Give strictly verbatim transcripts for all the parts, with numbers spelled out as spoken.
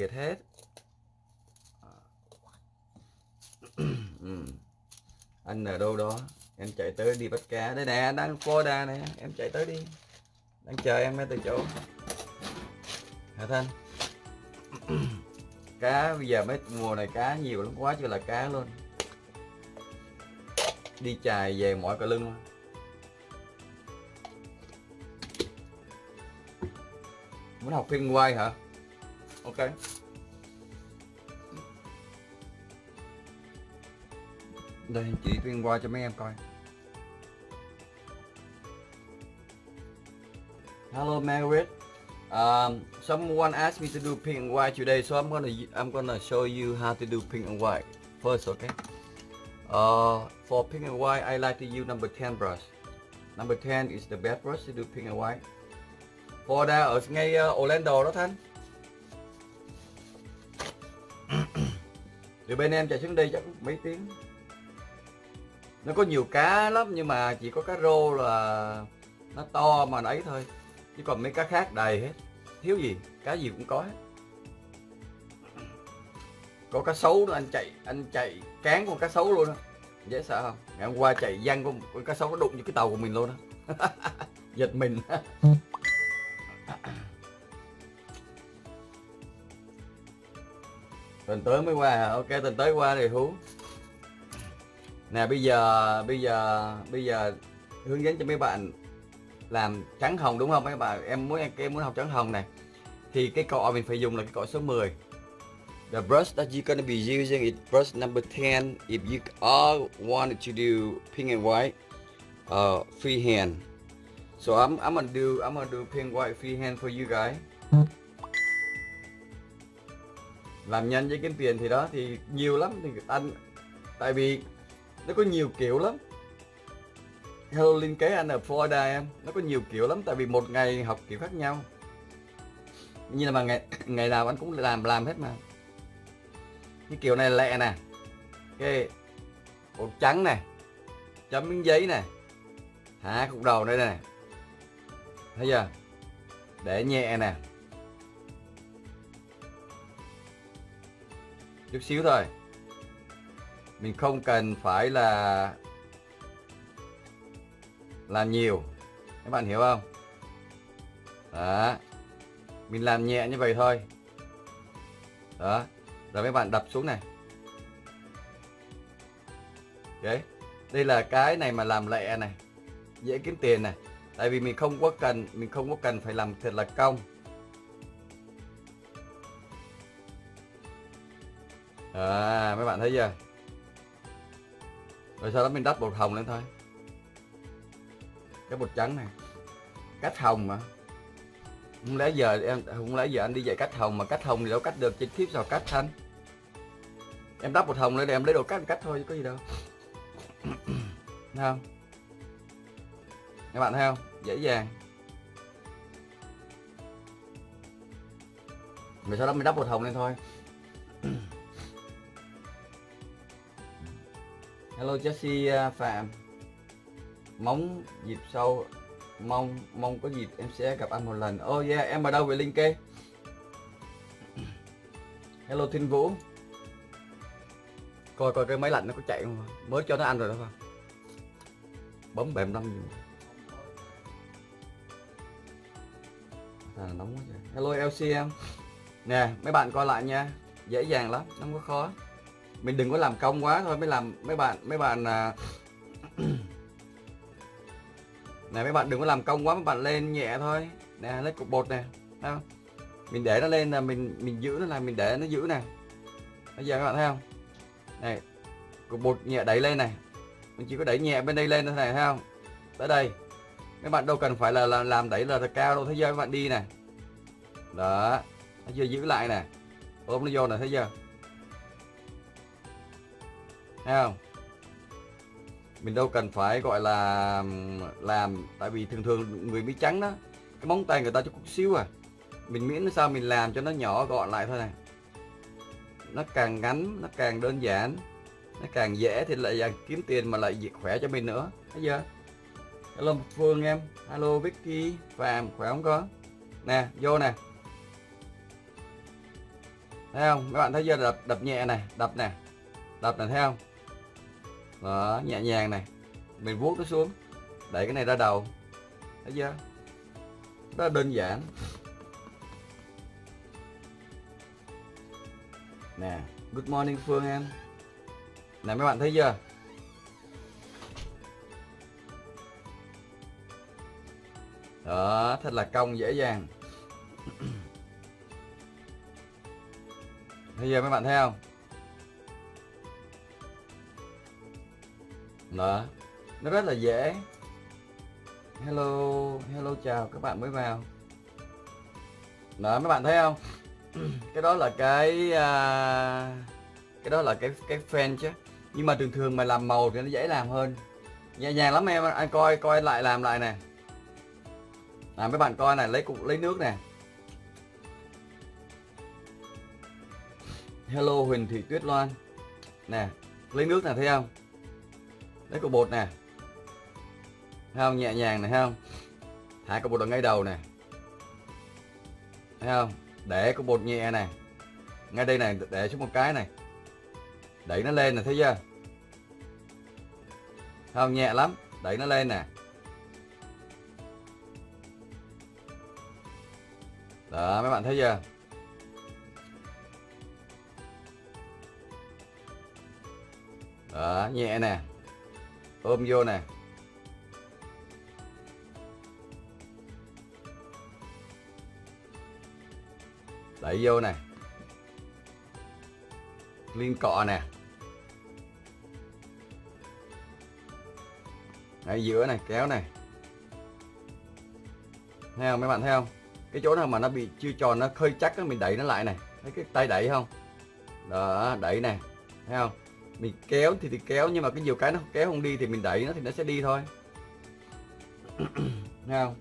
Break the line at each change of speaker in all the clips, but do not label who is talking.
biệt hết. Ừ. Anh ở đâu đó, em chạy tới đi bắt cá. Đây nè, đang Florida nè, em chạy tới đi, đang chờ em ở từ chỗ. Hả Thanh? Cá bây giờ mấy mùa này cá nhiều lắm, quá chưa là cá luôn. Đi chài về mỏi cả lưng luôn. Muốn học phiên quay hả? Ok. Đây chỉ phiên quay cho mấy em coi. Hello Margaret. Um, someone asked me to do pink and white today, so I'm gonna I'm gonna show you how to do pink and white first, okay? Uh, for pink and white, I like to use number ten brush. Number ten is the best brush to do pink and white. Florida ở ngay uh, Orlando đó Thanh. Từ bên em chạy xuống đây chắc mấy tiếng. Nó có nhiều cá lắm nhưng mà chỉ có cá rô là nó to mà nó ấy thôi. Chứ còn mấy cá khác đầy hết. Thiếu gì, cá gì cũng có hết. Có cá sấu nữa, anh chạy anh chạy cán con cá sấu luôn đó. Dễ sợ không? Ngày hôm qua chạy văng con, con cá sấu nó đụng vô cái tàu của mình luôn đó. Giật mình. Tuần tới mới qua hả? Ok, tuần tới qua thì hú. Nè bây giờ bây giờ bây giờ hướng dẫn cho mấy bạn làm trắng hồng đúng không mấy bạn? Em muốn em muốn học trắng hồng này thì cái cọ mình phải dùng là cái cọ số mười. The brush that you're gonna be using is brush number ten if you all wanted to do pink and white uh, freehand. So I'm I'm gonna do I'm gonna do pink and white freehand for you guys. Làm nhanh với kiếm tiền thì đó thì nhiều lắm thì anh, tại vì nó có nhiều kiểu lắm. Hello Linh kế anh ở Florida em, nó có nhiều kiểu lắm tại vì một ngày học kiểu khác nhau. Như là mà ngày ngày nào anh cũng làm làm hết mà. Cái kiểu này lẹ nè, cái bột trắng này, chấm miếng giấy này, hạ cục đầu đây nè, thấy chưa? Để nhẹ nè, chút xíu thôi. Mình không cần phải là làm nhiều, các bạn hiểu không? Đó, mình làm nhẹ như vậy thôi. Đó, rồi mấy bạn đập xuống này. Ok, đây là cái này mà làm lẹ này, dễ kiếm tiền này. Tại vì mình không có cần mình không có cần phải làm thật là công. À, mấy bạn thấy chưa? Rồi sau đó mình đắp bột hồng lên thôi. Cái bột trắng này, cách hồng mà. Không lẽ giờ em không lẽ giờ anh đi dạy cách hồng mà cách hồng thì đâu cách được, trên tiếp sao cách Thanh. Em đắp bột hồng lên để em lấy đồ cách cách thôi chứ có gì đâu. Thấy không? Các bạn thấy không? Dễ dàng. Rồi sau đó mình đắp bột hồng lên thôi. Hello Jessie Phạm. Mong dịp sau mong mong có dịp em sẽ gặp anh một lần. Oh yeah, em ở đâu vậy Linh kê? Hello Thiên Vũ. Coi coi cái máy lạnh nó có chạy không? Mới cho nó ăn rồi đó không? Bấm bèm năm gì mà. À, nóng quá trời. Hello lờ xê em. Nè, mấy bạn coi lại nha. Dễ dàng lắm, không có khó. Mình đừng có làm công quá thôi mới làm mấy bạn mấy bạn à... Này mấy bạn đừng có làm công quá, mấy bạn lên nhẹ thôi. Nè, lấy cục bột nè, thấy không? Mình để nó lên là mình mình giữ nó là mình để nó giữ nè. Bây giờ các bạn thấy không? Này, cục bột nhẹ đẩy lên này. Mình chỉ có đẩy nhẹ bên đây lên thôi này, thấy không? Tới đây. Mấy bạn đâu cần phải là làm, làm đẩy là thật cao đâu, thấy chưa? Các bạn đi nè. Đó, thấy chưa? Giữ lại nè. Ôm nó vô nè, thấy chưa? Thấy không? Mình đâu cần phải gọi là làm, tại vì thường thường người Mỹ trắng đó, cái móng tay người ta chút xíu à. Mình miễn sao mình làm cho nó nhỏ gọn lại thôi này. Nó càng ngắn, nó càng đơn giản, nó càng dễ thì lại kiếm tiền mà lại khỏe cho mình nữa. Thấy chưa? Hello Phương em. Hello Vicky Phạm, khỏe không có? Nè, vô nè. Thấy không? Mấy bạn thấy chưa? Đập đập nhẹ này, đập nè. Đập này thấy không? Đó, nhẹ nhàng này. Mình vuốt nó xuống. Đẩy cái này ra đầu. Thấy chưa? Rất là đơn giản. Nè, good morning Phương em. Nè mấy bạn thấy chưa? Đó, thật là cong dễ dàng. Bây giờ mấy bạn thấy không? Đó, nó rất là dễ. Hello, hello chào các bạn mới vào. Đó, mấy bạn thấy không? Cái đó là cái uh, cái đó là cái cái fan chứ. Nhưng mà thường thường mà làm màu thì nó dễ làm hơn. Nhẹ nhàng lắm em, anh coi coi lại làm lại nè. À, mấy bạn coi này, lấy cục lấy nước nè. Hello Huỳnh Thị Tuyết Loan. Nè, lấy nước nè thấy không? Lấy cục bột nè. Thấy không? Nhẹ nhàng này thấy không? Thả cục bột ở ngay đầu nè. Thấy không? Để cục bột nhẹ này. Ngay đây này, để xuống một cái này. Đẩy nó lên nè, thấy chưa? Thấy không? Nhẹ lắm, đẩy nó lên nè. Đó, mấy bạn thấy chưa? Đó, nhẹ nè. Ôm vô nè. Đẩy vô nè. Liên cọ nè. Ngay giữa này, kéo này. Thấy không? Mấy bạn thấy không? Cái chỗ nào mà nó bị chưa tròn, nó khơi chắc đó, mình đẩy nó lại này. Thấy cái tay đẩy không? Đó, đẩy này. Thấy không? Mình kéo thì thì kéo, nhưng mà cái nhiều cái nó kéo không đi thì mình đẩy nó thì nó sẽ đi thôi. Thấy không?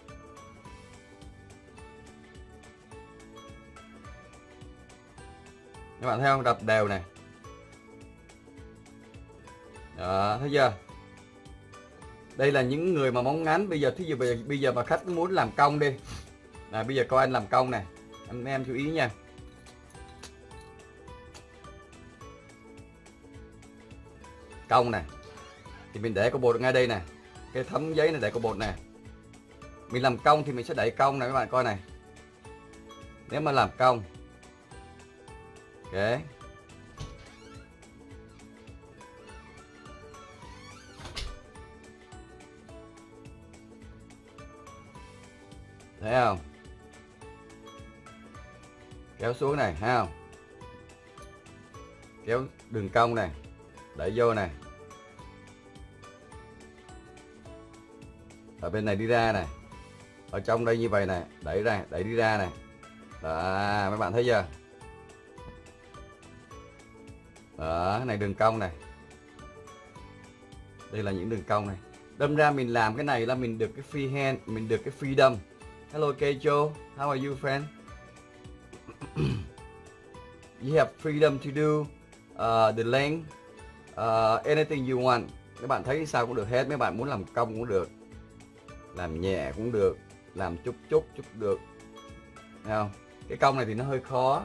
Các bạn thấy không? Đập đều này. Đó, thấy chưa? Đây là những người mà móng ngắn. Bây giờ thí dụ bây giờ, bây giờ mà khách muốn làm cong đi. Là bây giờ coi anh làm cong này. Anh em chú ý nha. Cong nè. Thì mình để cục bột ngay đây nè. Cái thấm giấy này để cục bột nè. Mình làm cong thì mình sẽ đẩy cong này các bạn coi này. Nếu mà làm cong. Ok. Thấy không? Kéo xuống này, thấy không? Kéo đường cong này. Đẩy vô này. Ở bên này đi ra này. Ở trong đây như vậy này. Đẩy ra, đẩy đi ra này. Đó, mấy bạn thấy chưa? Đó, cái này đường cong này. Đây là những đường cong này. Đâm ra mình làm cái này là mình được cái free hand, mình được cái freedom. Hello Kejo, how are you friend? You have freedom to do uh, the length, uh, anything you want. Các bạn thấy sao cũng được hết. Mấy bạn muốn làm cong cũng được, làm nhẹ cũng được, làm chút chút chút được. Thấy không? Cái cong này thì nó hơi khó.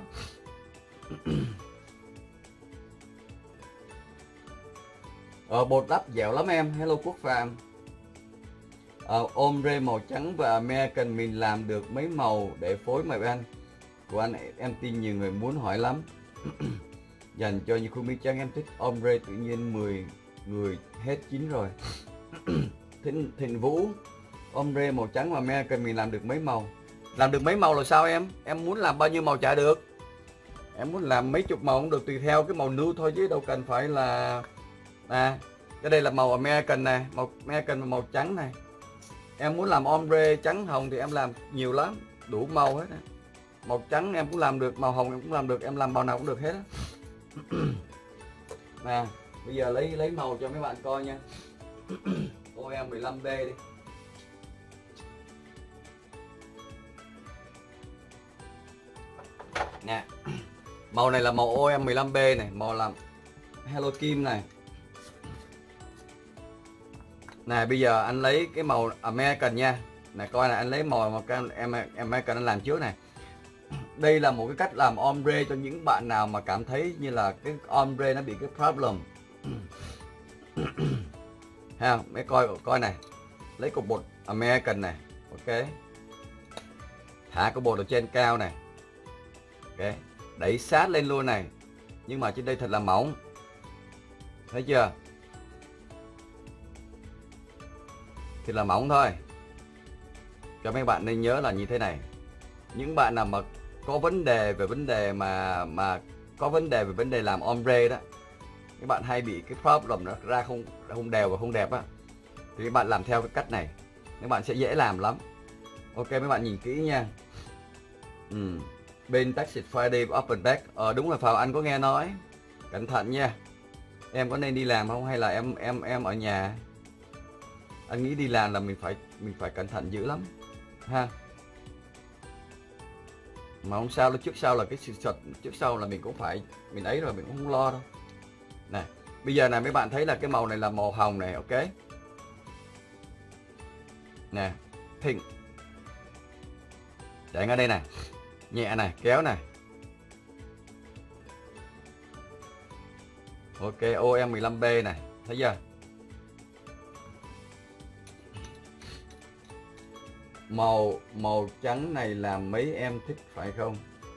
Ờ, bột đắp dẻo lắm em. Hello Quốc Phạm. Ờ, ombre màu trắng và American mình làm được mấy màu để phối mày anh của anh, em tin nhiều người muốn hỏi lắm. Dành cho những khuôn mi trắng em thích ombre tự nhiên mười người hết chín rồi. Thịnh, Thịnh Vũ, ombre màu trắng và American mình làm được mấy màu. Làm được mấy màu là sao em? Em muốn làm bao nhiêu màu chả được. Em muốn làm mấy chục màu cũng được, tùy theo cái màu nude thôi chứ đâu cần phải là. À, cái đây là màu American này, màu American và màu trắng này. Em muốn làm ombre trắng hồng thì em làm nhiều lắm, đủ màu hết á. Màu trắng em cũng làm được, màu hồng em cũng làm được, em làm màu nào cũng được hết á. Nè, bây giờ lấy lấy màu cho mấy bạn coi nha. ô em mười lăm B đi. Nè. Màu này là màu ô em mười lăm B này, màu làm Hello Kim này. Này bây giờ anh lấy cái màu American nha. Này coi này, anh lấy màu mà em American anh làm trước này. đây là một cái cách làm ombre cho những bạn nào mà cảm thấy như là cái ombre nó bị cái problem. Ha, mấy coi coi này, lấy cục bột American này, ok, thả cục bột ở trên cao này, ok, đẩy sát lên luôn này, nhưng mà trên đây thật là mỏng, thấy chưa, thì là mỏng thôi. Cho mấy bạn nên nhớ là như thế này, những bạn nào mà có vấn đề về vấn đề mà mà có vấn đề về vấn đề làm ombre đó, các bạn hay bị cái problem nó ra không không đều và không đẹp á, thì các bạn làm theo cái cách này, các bạn sẽ dễ làm lắm. Ok, mấy bạn nhìn kỹ nha. Ừ. Bên Texas Friday Open Back, ờ đúng là Phào anh có nghe nói, cẩn thận nha. Em có nên đi làm không hay là em em em ở nhà? Anh nghĩ đi làm là mình phải mình phải cẩn thận dữ lắm ha. Mà không sao, trước sau là cái sự thật, trước sau là mình cũng phải mình ấy rồi, mình cũng không lo đâu. Này, bây giờ này mấy bạn thấy là cái màu này là màu hồng này, ok. Nè, pink. Để ngay đây này. Nhẹ này, kéo này. Ok, O M mười lăm B này, thấy chưa? Màu màu trắng này là mấy em thích phải không?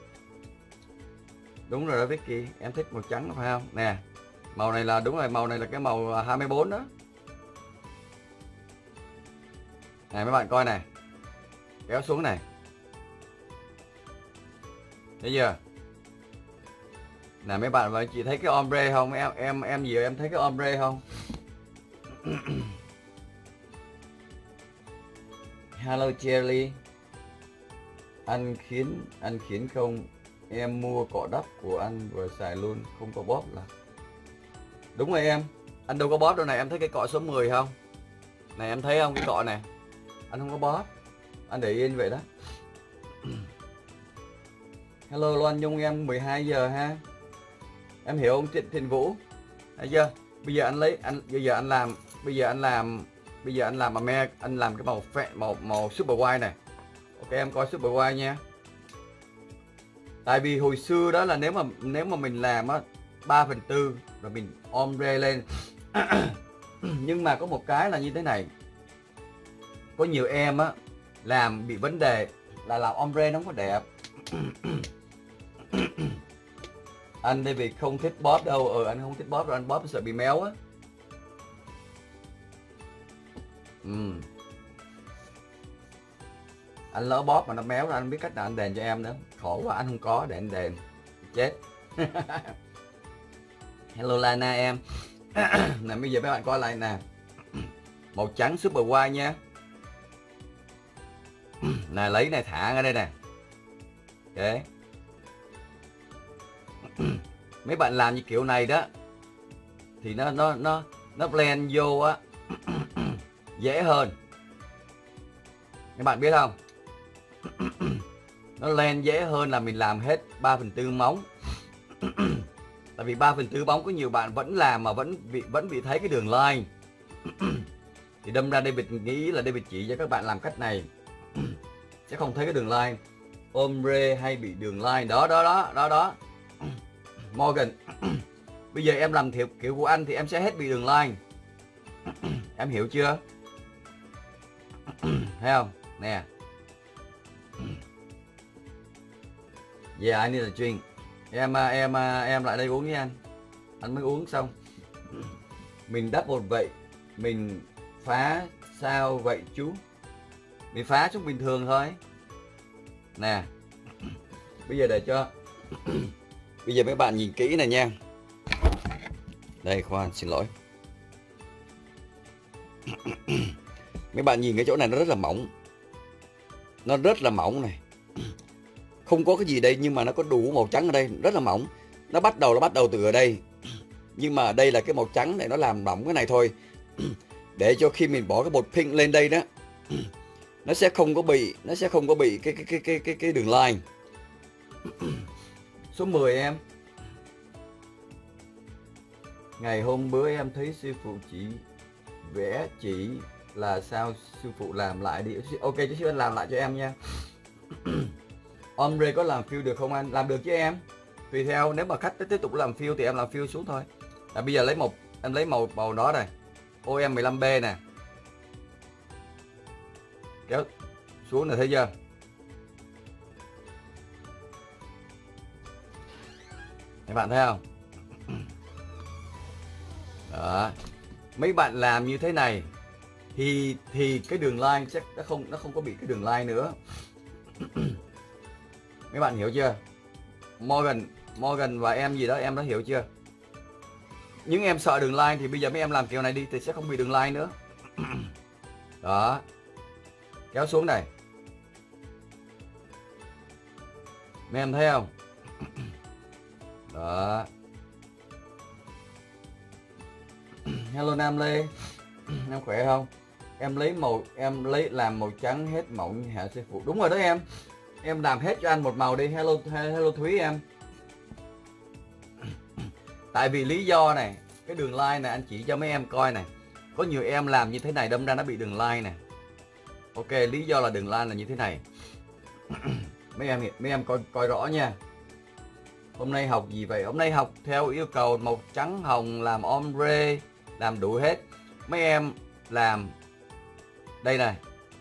Đúng rồi đó Vicky, em thích màu trắng phải không? Nè, màu này là đúng rồi, màu này là cái màu hai mươi bốn đó. Này mấy bạn coi này, kéo xuống này, thấy chưa? Nè mấy bạn và chị thấy cái ombre không? Em em em gì em thấy cái ombre không? Hello Cherry. Anh khiến anh khiến không em mua cọ đắp của anh vừa xài luôn, không có bóp là. Đúng rồi em, anh đâu có bóp đâu này, em thấy cái cọ số mười không? Này em thấy không, cái cọ này anh không có bóp, anh để yên vậy đó. Hello Loan Nhung em, mười hai giờ ha. Em hiểu không Trịnh Thịnh Vũ? Thấy chưa? Bây giờ anh lấy anh bây giờ anh làm bây giờ anh làm bây giờ anh làm mà me anh làm cái màu phẹ, màu màu super white này. Ok em coi super white nha. Tại vì hồi xưa đó là nếu mà nếu mà mình làm á ba phần tư rồi mình ombre lên. Nhưng mà có một cái là như thế này. Có nhiều em á làm bị vấn đề là làm ombre nó không có đẹp. Anh David không thích bóp đâu, ờ anh không thích bóp rồi, anh bóp sợ bị méo á. Ừ. Anh lỡ bóp mà nó méo ra, anh biết cách nào anh đền cho em nữa. Khổ quá, anh không có để anh đền. Chết. Hello Lana em. Nè bây giờ mấy bạn coi lại nè. Màu trắng super white nha. Nè lấy này thả ở đây nè. Ok. Mấy bạn làm như kiểu này đó thì nó nó nó nó blend vô á dễ hơn. Các bạn biết không? Nó blend dễ hơn là mình làm hết ba phần tư móng. Tại vì ba phần tư bóng có nhiều bạn vẫn làm mà vẫn bị vẫn bị thấy cái đường line. Thì đâm ra David nghĩ là David chỉ cho các bạn làm cách này sẽ không thấy cái đường line. Ombre hay bị đường line đó đó đó đó đó. Morgan, bây giờ em làm thiệp kiểu của anh thì em sẽ hết bị đường line. Em hiểu chưa? Thấy không? Nè. Yeah, I need a drink. Em em em lại đây uống với anh. Anh mới uống xong. Mình đắp một vậy, mình phá sao vậy chú? Mình phá xuống bình thường thôi. Nè. Bây giờ để cho bây giờ mấy bạn nhìn kỹ này nha. Đây khoan, xin lỗi. Mấy bạn nhìn cái chỗ này nó rất là mỏng. Nó rất là mỏng này. Không có cái gì đây nhưng mà nó có đủ màu trắng ở đây, rất là mỏng. Nó bắt đầu nó bắt đầu từ ở đây. Nhưng mà đây là cái màu trắng này, nó làm mỏng cái này thôi. Để cho khi mình bỏ cái bột pink lên đây đó, nó sẽ không có bị nó sẽ không có bị cái cái cái cái cái, cái đường line. Số mười em. Ngày hôm bữa em thấy sư phụ chỉ vẽ chỉ là sao sư phụ làm lại đi. Ok chứ sư anh làm lại cho em nha. ombre có làm fill được không anh? Làm được chứ em. Tùy theo, nếu mà khách tiếp tục làm fill thì em làm fill xuống thôi. À, bây giờ lấy một em lấy màu màu đó này, O M mười lăm B nè, kéo xuống này, thấy chưa? Các bạn thấy không? Đó. Mấy bạn làm như thế này thì thì cái đường line chắc nó không nó không có bị cái đường line nữa. Mấy bạn hiểu chưa? Morgan Morgan và em gì đó, em đã hiểu chưa? Những em sợ đường line thì bây giờ mấy em làm kiểu này đi thì sẽ không bị đường line nữa. Đó. Kéo xuống này. Mấy em thấy không? Đó. Hello Nam Lê. Em khỏe không? Em lấy màu em lấy làm màu trắng hết mỏng hả sư phụ? Đúng rồi đó em. Em làm hết cho anh một màu đi. Hello hello Thúy em. Tại vì lý do này, cái đường line này anh chỉ cho mấy em coi này. Có nhiều em làm như thế này đâm ra nó bị đường line này. Ok, lý do là đường line là như thế này. Mấy em mấy em coi coi rõ nha. Hôm nay học gì vậy? Hôm nay học theo yêu cầu màu trắng hồng, làm ombre, làm đủ hết. Mấy em làm đây này.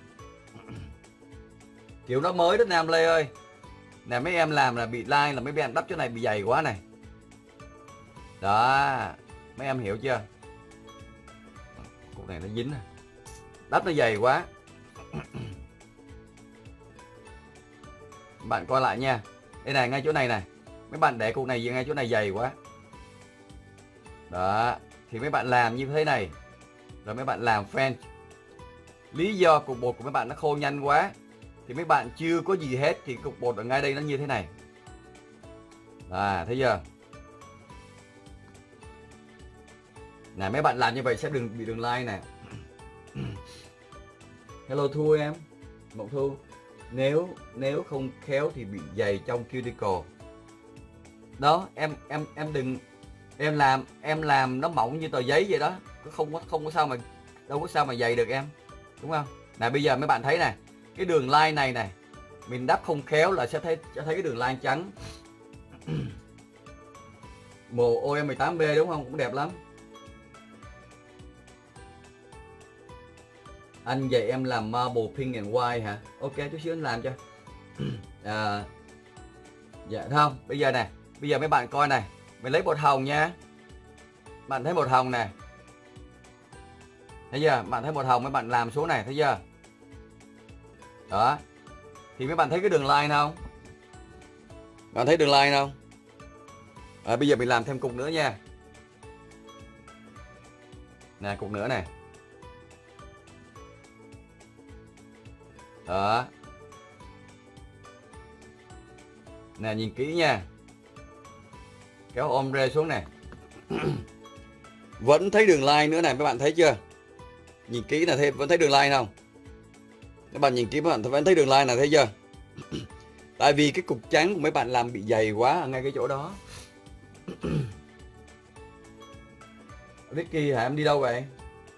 Kiểu nó mới đó Nam Lê ơi. Nè mấy em làm là bị line, là mấy em đắp chỗ này bị dày quá này. Đó, mấy em hiểu chưa? Cục này nó dính này. Đắp nó dày quá. Bạn coi lại nha. Đây này, ngay chỗ này này. Mấy bạn để cục này ngay chỗ này dày quá. Đó, thì mấy bạn làm như thế này. Rồi mấy bạn làm French. Lý do cục bột của mấy bạn nó khô nhanh quá thì mấy bạn chưa có gì hết thì cục bột ở ngay đây nó như thế này. À, thấy chưa? Nè mấy bạn làm như vậy sẽ đừng bị đường line nè. Hello Thu em. Mộng Thu. Nếu nếu không khéo thì bị dày trong cuticle. Đó, em em em đừng em làm em làm nó mỏng như tờ giấy vậy đó, không có không có sao mà đâu có sao mà dày được em, đúng không? Nè bây giờ mấy bạn thấy này, cái đường line này này mình đắp không khéo là sẽ thấy sẽ thấy cái đường line trắng. Màu O M mười tám B đúng không? Cũng đẹp lắm. Anh dạy em làm marble pink and white hả? Ok, chút xíu anh làm cho. À, dạ không, bây giờ nè, bây giờ mấy bạn coi này, mình lấy bột hồng nha. Bạn thấy bột hồng này, thấy chưa? Bạn thấy bột hồng mấy bạn làm xuống này, thấy chưa? Đó, thì mấy bạn thấy cái đường line không? Bạn thấy đường line không? À, bây giờ mình làm thêm cục nữa nha. Nè, cục nữa này. Đó. Nè, nhìn kỹ nha. Kéo ombre xuống này. Vẫn thấy đường line nữa này, mấy bạn thấy chưa? Nhìn kỹ là thấy vẫn thấy đường line không? Các bạn nhìn kỹ mấy bạn vẫn thấy đường line này, thấy chưa? Tại vì cái cục trắng của mấy bạn làm bị dày quá ở ngay cái chỗ đó. Vicky hả, em đi đâu vậy?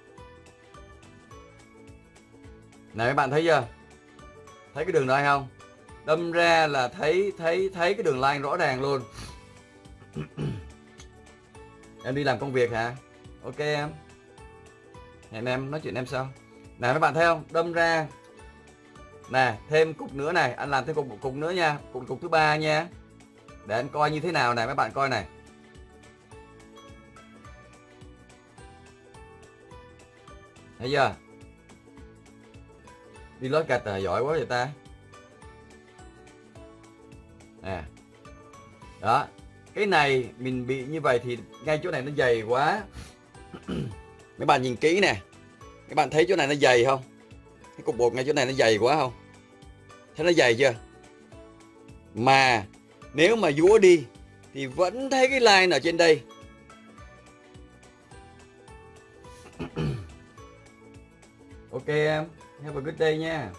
Này mấy bạn thấy chưa? Thấy cái đường line không? Đâm ra là thấy thấy thấy cái đường line rõ ràng luôn. Em đi làm công việc hả? Ok em. Hẹn em nói chuyện em sau. Nè mấy bạn thấy không? Đâm ra. Nè, thêm cục nữa này, anh làm thêm cục một cục nữa nha, cục cục thứ ba nha. Để anh coi như thế nào này, mấy bạn coi này. Thấy chưa? Đi lót gạch à, giỏi quá vậy ta. Nè. Đó. Cái này mình bị như vậy thì ngay chỗ này nó dày quá. Mấy bạn nhìn kỹ nè. Các bạn thấy chỗ này nó dày không? Cái cục bột ngay chỗ này nó dày quá không? Thấy nó dày chưa? Mà nếu mà vúa đi thì vẫn thấy cái line ở trên đây. Ok em, have a good day nha.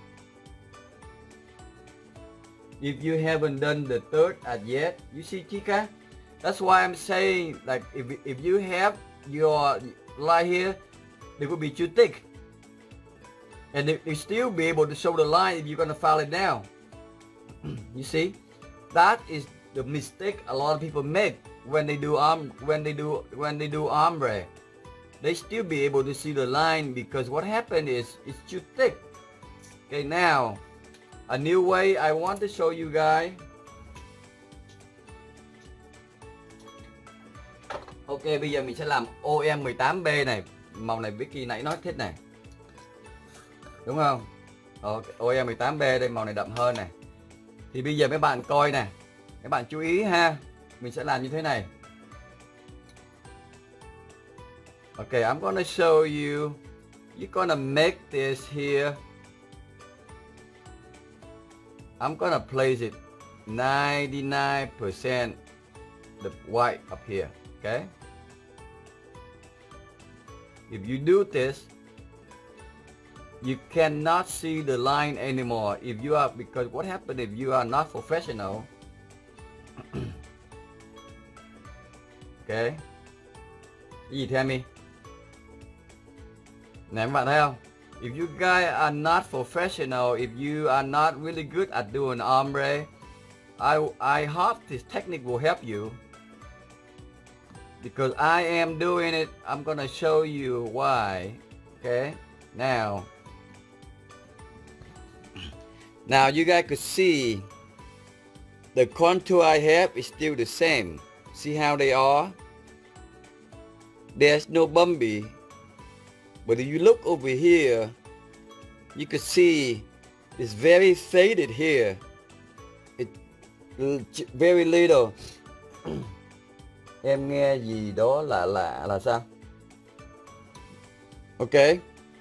If you haven't done the third as yet, you see Chika? That's why I'm saying like if if you have your line here, they will be too thick. And they, they still be able to show the line if you're gonna file it down. You see, that is the mistake a lot of people make when they do arm when they do when they do ombre. They still be able to see the line because what happened is it's too thick. Okay, now a new way I want to show you guys. Ok, bây giờ mình sẽ làm O M mười tám B này. Màu này Vicky nãy nói thích này, đúng không? Ok, O M mười tám B đây, màu này đậm hơn này. Thì bây giờ mấy bạn coi nè, các bạn chú ý ha, mình sẽ làm như thế này. Ok, I'm gonna show you. You're gonna make this here. I'm gonna place it ninety-nine percent the white up here. Okay. If you do this, you cannot see the line anymore. If you are, because what happened if you are not professional? Okay. Cái gì theo mi? Nè các bạn thấy không? If you guys are not professional, if you are not really good at doing ombre, I I hope this technique will help you. Because I am doing it, I'm gonna show you why. Okay, now, now you guys could see the contour I have is still the same. See how they are? There's no bumpy. But if you look over here, you can see it's very faded here. It's very little. Em nghe gì đó lạ lạ là sao? Okay.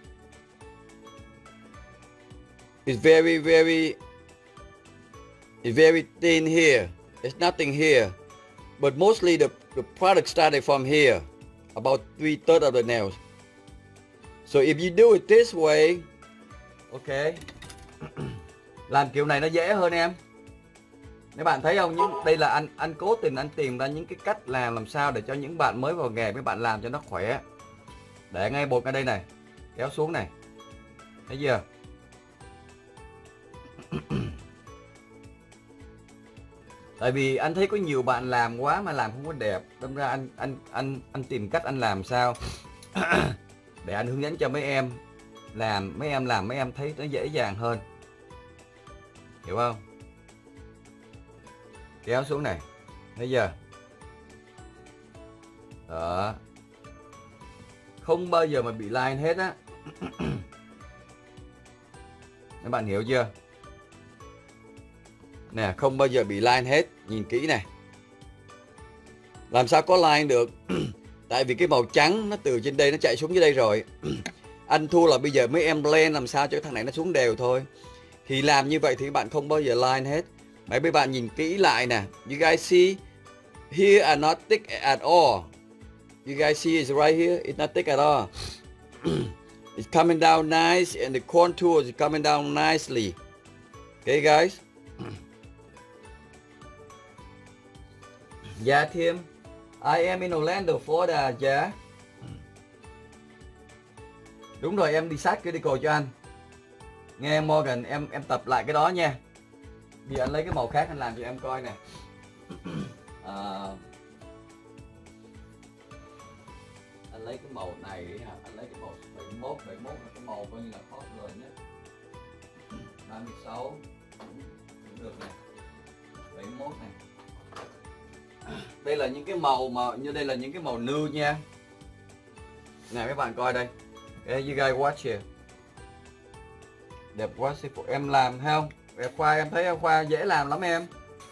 It's very, very, it's very thin here. There's nothing here. But mostly the, the product started from here. About three thirds of the nails. So if you do it this way, okay. Làm kiểu này nó dễ hơn em. Mấy bạn thấy không? Nhưng đây là anh anh cố tình anh tìm ra những cái cách làm làm sao để cho những bạn mới vào nghề, mấy bạn làm cho nó khỏe. Để ngay bột ngay đây này, kéo xuống này. Thấy chưa? Tại vì anh thấy có nhiều bạn làm quá mà làm không có đẹp, đâm ra anh anh anh anh tìm cách anh làm sao để anh hướng dẫn cho mấy em làm, mấy em làm mấy em thấy nó dễ dàng hơn. Hiểu không? Kéo xuống này. Thấy chưa? Đó. Không bao giờ mà bị line hết á. Các bạn hiểu chưa? Nè, không bao giờ bị line hết. Nhìn kỹ này. Làm sao có line được? Tại vì cái màu trắng nó từ trên đây nó chạy xuống dưới đây rồi. Anh thua là bây giờ mấy em blend làm sao cho cái thằng này nó xuống đều thôi. Thì làm như vậy thì các bạn không bao giờ line hết. Mấy mấy bạn nhìn kỹ lại nè. You guys see here are not thick at all. You guys see it's right here. It's not thick at all. It's coming down nice and the contour is coming down nicely. Okay guys. Yeah Tim, I am in Orlando, Florida. Yeah. Đúng rồi, em đi sát cuticle cho anh. Nghe Morgan, em em tập lại cái đó nha. Bây giờ anh lấy cái màu khác anh làm cho em coi nè. À, anh lấy cái màu này đi hả? Anh lấy cái màu bảy mươi mốt, bảy mươi mốt là cái màu coi như là top rồi nhé. ba mươi sáu cũng được này. bảy mươi mốt này. Đây là những cái màu mà như đây là những cái màu nude nha. Nè mấy bạn coi đây. Okay, you guys watch here. Đẹp quá sư phụ, em làm thấy không? Em Khoa, em thấy Khoa dễ làm lắm em.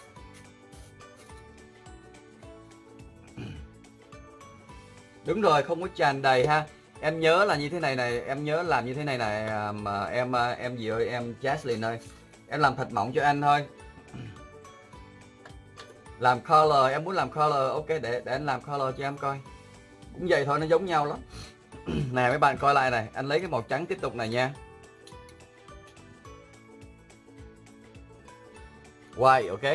Đúng rồi, không có tràn đầy ha. Em nhớ là như thế này này, em nhớ làm như thế này này mà em em gì ơi, em Jaslyn ơi. Em làm thật mỏng cho anh thôi. Làm color, em muốn làm color, ok để để anh làm color cho em coi. Cũng vậy thôi, nó giống nhau lắm. Nè mấy bạn coi lại này, anh lấy cái màu trắng tiếp tục này nha. White, ok.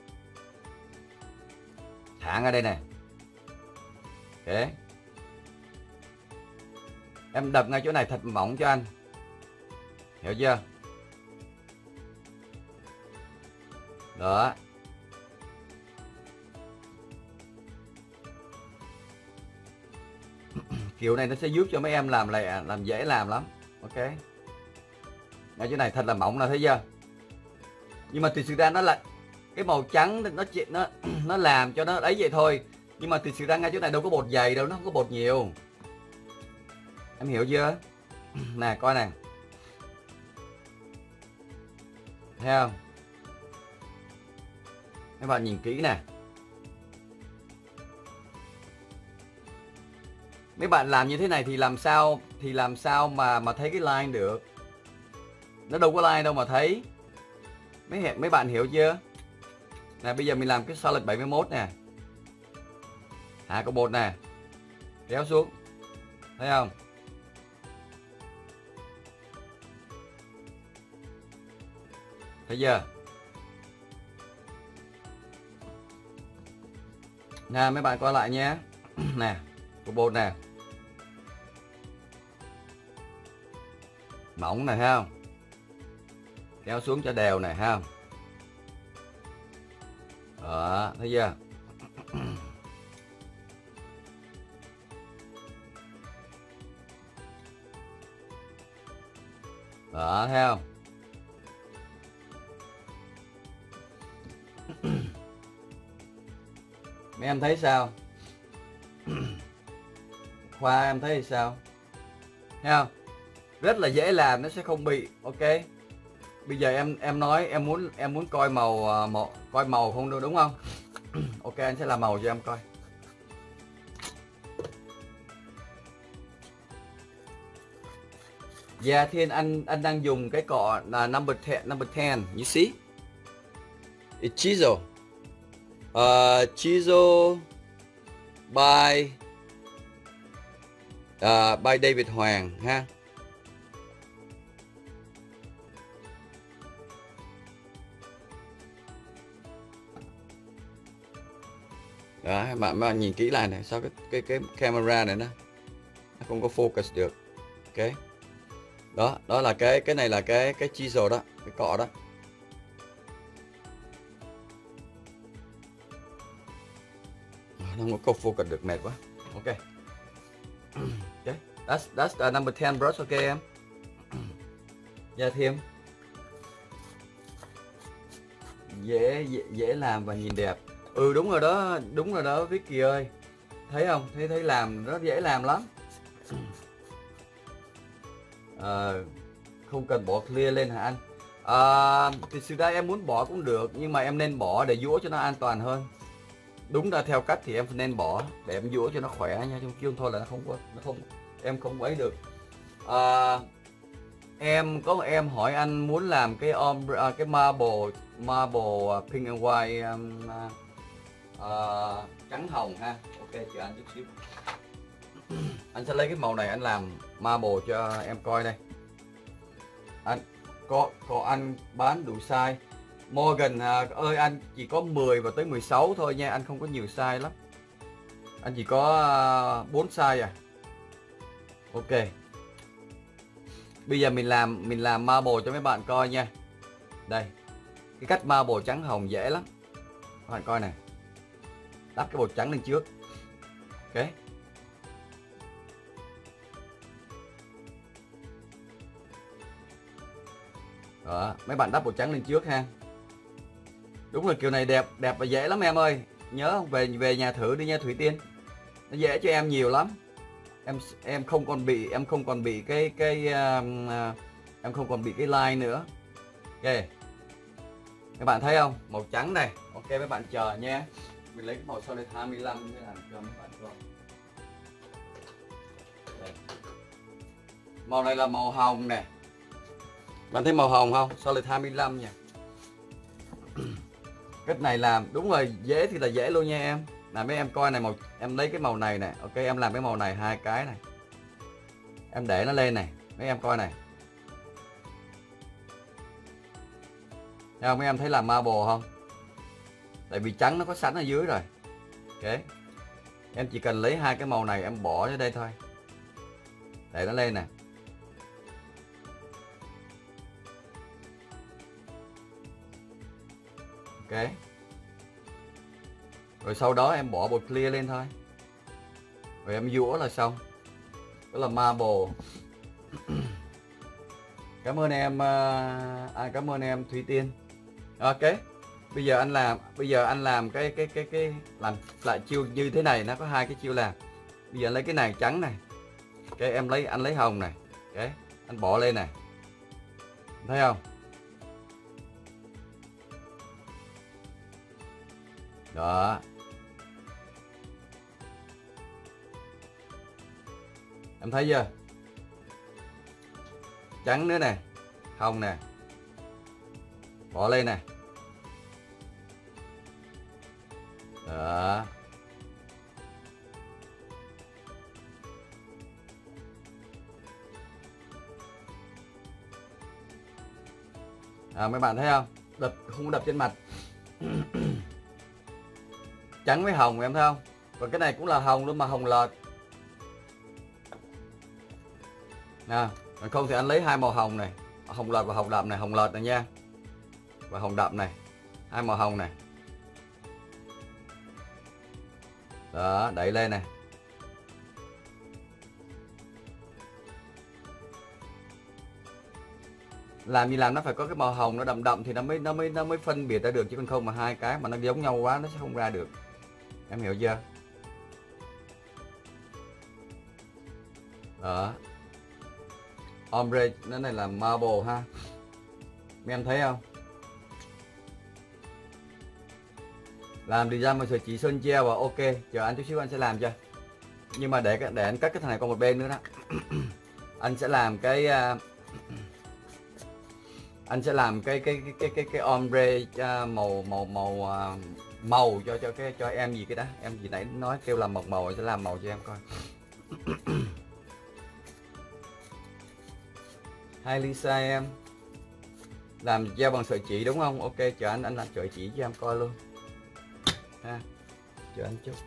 Thẳng ở đây nè. Ok. Em đập ngay chỗ này thật mỏng cho anh. Hiểu chưa? Đó. Kiểu này nó sẽ giúp cho mấy em làm lại làm dễ làm lắm. Ok. Ngay chỗ này thật là mỏng là thấy chưa? Nhưng mà thực sự ra nó là cái màu trắng nó nó nó làm cho nó ấy vậy thôi. Nhưng mà thực sự ra ngay chỗ này đâu có bột dày đâu, nó không có bột nhiều. Em hiểu chưa? Nè coi nè. Thấy không? Các bạn nhìn kỹ nè. Mấy bạn làm như thế này thì làm sao thì làm sao mà mà thấy cái line được? Nó đâu có line đâu mà thấy. Mấy mấy bạn hiểu chưa? Nè bây giờ mình làm cái solid bảy mươi mốt nè. Hạ có bột nè. Kéo xuống. Thấy không? Thấy chưa? Nè mấy bạn coi lại nhé. Nè, có bột nè. Mỏng này thấy không? Kéo xuống cho đều này ha. Đó, thấy chưa? Đó, thấy không? Mấy em thấy sao? Khoa em thấy thì sao? Thấy không? Rất là dễ làm, nó sẽ không bị. Ok. Bây giờ em em nói em muốn em muốn coi màu màu coi màu không được đúng không? Ok, anh sẽ làm màu cho em coi. Dạ Thiên, anh anh đang dùng cái cọ là number ten, number ten, you see? It's chisel. Uh, chisel by uh, by David Hoàng ha. Đó, các bạn, bạn nhìn kỹ lại này, sao cái cái cái camera này nó nó không có focus được. Ok. Đó, đó là cái cái này là cái cái chisel đó, cái cọ đó. Nó không có focus được, mệt quá. Ok. Okay. That's that's the number ten brush, ok em. Dạ thêm. Dễ, dễ dễ làm và nhìn đẹp. Ừ đúng rồi đó, đúng rồi đó Vicky ơi. Thấy không? Thấy thấy làm rất dễ làm lắm. À, không cần bỏ clear lên hả anh? À, thì thực ra em muốn bỏ cũng được, nhưng mà em nên bỏ để dũa cho nó an toàn hơn. Đúng ra theo cách thì em nên bỏ để em dũa cho nó khỏe nha, chứ không thôi là nó không có, nó không, em không ấy được. À, em có em hỏi anh muốn làm cái ombre, cái marble marble pink and white um, uh, trắng hồng ha. Ok chị anh chút xíu. Anh sẽ lấy cái màu này anh làm marble cho em coi đây. Anh có có anh bán đủ size. Morgan à, ơi anh chỉ có mười và tới mười sáu thôi nha, anh không có nhiều size lắm. Anh chỉ có uh, bốn size à. Ok. Bây giờ mình làm mình làm marble cho mấy bạn coi nha. Đây. Cái cách marble trắng hồng dễ lắm. Các bạn coi này. Đắp cái bột trắng lên trước. Ok. Đó, mấy bạn đắp bột trắng lên trước ha. Đúng là kiểu này đẹp đẹp và dễ lắm em ơi. Nhớ về về nhà thử đi nha Thủy Tiên. Nó dễ cho em nhiều lắm. Em em không còn bị em không còn bị cái cái um, uh, em không còn bị cái line nữa. Ok. Các bạn thấy không? Màu trắng này. Ok mấy bạn chờ nha. Mình lấy cái màu solid hai mươi lăm để làm cho mấy bạn coi. Đây. Màu này là màu hồng nè. Bạn thấy màu hồng không? Solid hai mươi lăm nha. Cách này làm đúng rồi, dễ thì là dễ luôn nha em. Là mấy em coi này, màu em lấy cái màu này nè. Ok em làm cái màu này hai cái này. Em để nó lên này, mấy em coi này. Thấy không? Mấy em thấy làm marble không? Tại vì trắng nó có sẵn ở dưới rồi. Ok. Em chỉ cần lấy hai cái màu này em bỏ ở đây thôi. Để nó lên nè. Ok. Ok. Rồi sau đó em bỏ bột clear lên thôi. Rồi em dũa là xong. Đó là marble. Cảm ơn em à, cảm ơn em Thủy Tiên. Ok. Bây giờ anh làm, bây giờ anh làm cái cái cái cái làm lại chiêu như thế này, nó có hai cái chiêu làm. Bây giờ anh lấy cái này trắng này. Cái em lấy anh lấy hồng này. Cái anh bỏ lên này. Thấy không? Đó. Em thấy chưa? Trắng nữa nè, hồng nè. Bỏ lên nè. Đó. À, mấy bạn thấy không? Đập không đập trên mặt. Trắng với hồng em thấy không? Còn cái này cũng là hồng luôn mà hồng lợt. Nè, còn không thì anh lấy hai màu hồng này, hồng lợt và hồng đậm này, hồng lợt này nha. Và hồng đậm này. Hai màu hồng này. Đó, đẩy lên này. Làm gì làm nó phải có cái màu hồng nó đậm đậm thì nó mới nó mới nó mới phân biệt ra được, chứ còn không mà hai cái mà nó giống nhau quá nó sẽ không ra được. Em hiểu chưa? Đó. Ombre nó này là marble ha. Mấy em thấy không? Làm design bằng sợi chỉ sơn treo và ok, chờ anh chút xíu anh sẽ làm cho. Nhưng mà để để anh cắt cái thằng này qua một bên nữa đó. Anh sẽ làm cái uh, anh sẽ làm cái cái cái cái cái, cái ombre uh, màu màu màu uh, màu cho cho cái cho em gì cái đó, em gì nãy nói kêu làm một màu, sẽ làm màu cho em coi. Hai Lisa em làm treo bằng sợi chỉ đúng không? Ok, chờ anh anh làm sợi chỉ cho em coi luôn ha, chờ anh chút.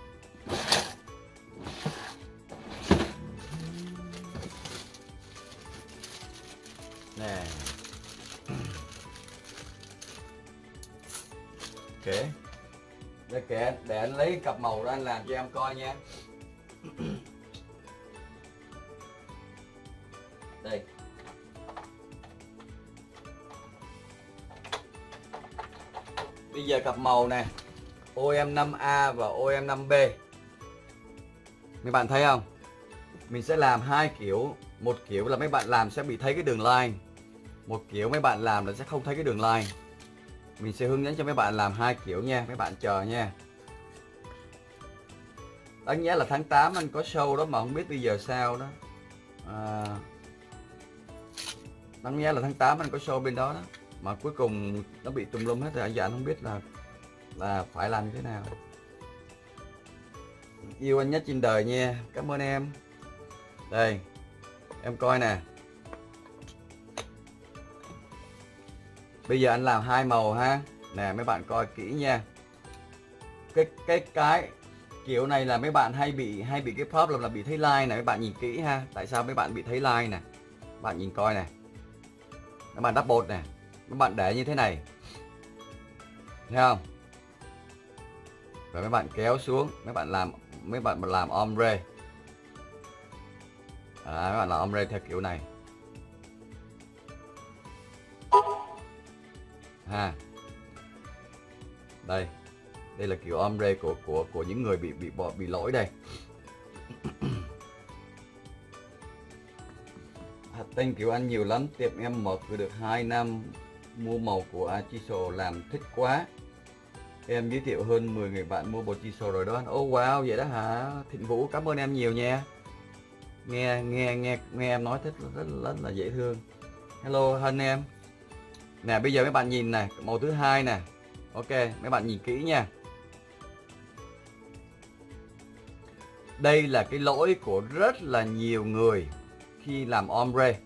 Nè. Ok. Để kệ, để anh lấy cặp màu đó anh làm cho em coi nha. Đây. Bây giờ cặp màu này O M năm A và O M năm B. Mấy bạn thấy không? Mình sẽ làm hai kiểu. Một kiểu là mấy bạn làm sẽ bị thấy cái đường line. Một kiểu mấy bạn làm là sẽ không thấy cái đường line. Mình sẽ hướng dẫn cho mấy bạn làm hai kiểu nha. Mấy bạn chờ nha. Đáng nhẽ là tháng tám anh có show đó mà không biết bây giờ sao đó. À, đáng nhẽ là tháng tám anh có show bên đó đó. Mà cuối cùng nó bị tùm lum hết rồi. Giờ anh không biết là là phải làm như thế nào. Yêu anh nhất trên đời nha. Cảm ơn em. Đây. Em coi nè. Bây giờ anh làm hai màu ha. Nè mấy bạn coi kỹ nha. Cái cái cái kiểu này là mấy bạn hay bị hay bị cái problem là bị thấy line này, mấy bạn nhìn kỹ ha. Tại sao mấy bạn bị thấy line nè? Bạn nhìn coi nè. Mấy bạn đắp bột nè. Mấy bạn để như thế này. Thấy không? Rồi mấy bạn kéo xuống, mấy bạn làm mấy bạn làm ombre. À, mấy bạn làm ombre theo kiểu này. Ha. Đây. Đây là kiểu ombre của của của những người bị bị bị, bị lỗi đây. Tên kiểu anh nhiều lắm, tiệm em mở cửa được hai năm, mua màu của Artiso làm thích quá. Em giới thiệu hơn mười người bạn mua bột Artiso rồi đó. Ô oh, wow, vậy đó hả? Thịnh Vũ cảm ơn em nhiều nha. Nghe nghe nghe nghe em nói thích rất, rất, rất là dễ thương. Hello Hân em. Nè bây giờ mấy bạn nhìn này, màu thứ hai nè. Ok, mấy bạn nhìn kỹ nha. Đây là cái lỗi của rất là nhiều người khi làm ombre.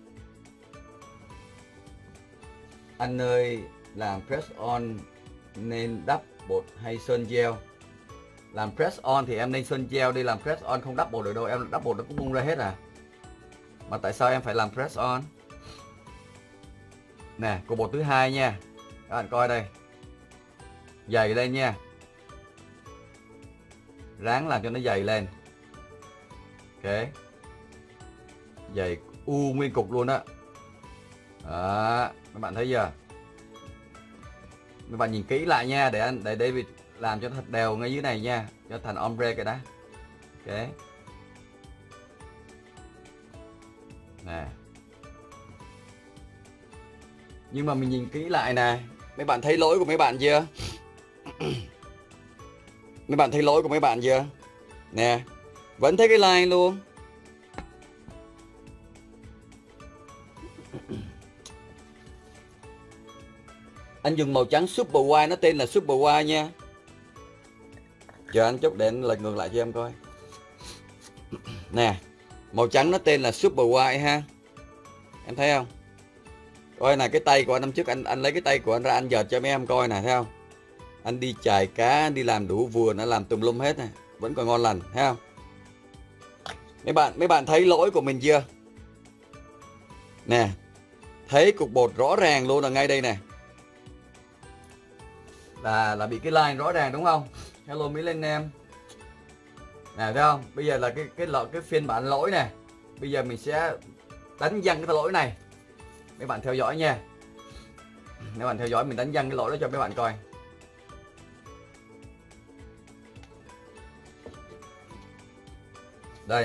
Anh ơi, làm press on nên đắp bột hay sơn gel? Làm press on thì em nên sơn gel đi, làm press on không đắp bột được đâu, em đắp bột nó cũng bung ra hết à. Mà tại sao em phải làm press on? Nè, cục bột thứ hai nha. Các bạn coi đây. Dày lên nha, ráng làm cho nó dày lên. Ok, dày u nguyên cục luôn đó. Đó, các bạn thấy chưa? Các bạn nhìn kỹ lại nha, để anh để David làm cho nó thật đều ngay dưới này nha, cho thành ombre cái đó. Ok nè, nhưng mà mình nhìn kỹ lại nè, mấy bạn thấy lỗi của mấy bạn chưa? Mấy bạn thấy lỗi của mấy bạn chưa? Nè, vẫn thấy cái line luôn. Anh dùng màu trắng Super White, nó tên là Super White nha. Chờ anh chút để anh lật ngược lại cho em coi. Nè, màu trắng nó tên là Super White ha. Em thấy không? Coi này, cái tay của anh năm trước, anh anh lấy cái tay của anh ra anh dợt cho mấy em coi nè, thấy không? Anh đi chài cá, anh đi làm đủ vườn, nó làm tùm lum hết này, vẫn còn ngon lành, thấy không? Mấy bạn mấy bạn thấy lỗi của mình chưa? Nè, thấy cục bột rõ ràng luôn là ngay đây nè. Là là bị cái line rõ ràng đúng không? Hello Mỹ Linh em. Nè thấy không? Bây giờ là cái cái lỗi cái phiên bản lỗi này. Bây giờ mình sẽ đánh văng cái lỗi này. Mấy bạn theo dõi nha. Mấy bạn theo dõi mình đánh văng cái lỗi đó cho mấy bạn coi. Đây.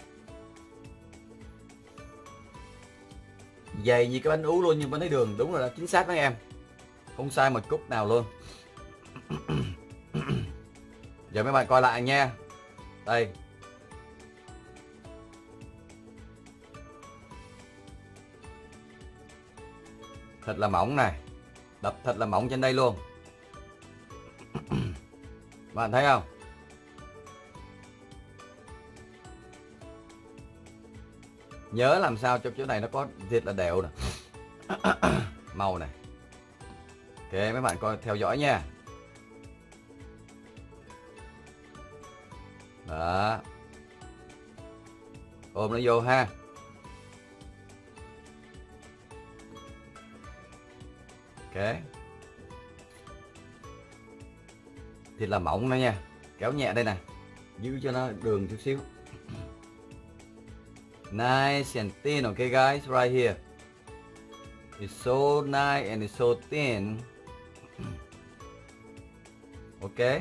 Dày như cái bánh ú luôn nhưng vẫn thấy đường, đúng rồi đó, chính xác đó em. Không sai một chút nào luôn. Giờ mấy bạn coi lại nha. Đây. Thật là mỏng này. Đập thật là mỏng trên đây luôn. Bạn thấy không? Nhớ làm sao cho chỗ này nó có thiệt là đều nè. Màu này. Ok, mấy bạn coi theo dõi nha. Đó. Ôm nó vô ha. Ok. Thịt là mỏng nữa nha. Kéo nhẹ đây nè. Giữ cho nó đường chút xíu. Nice and thin, okay guys, right here. It's so nice and it's so thin. Ok.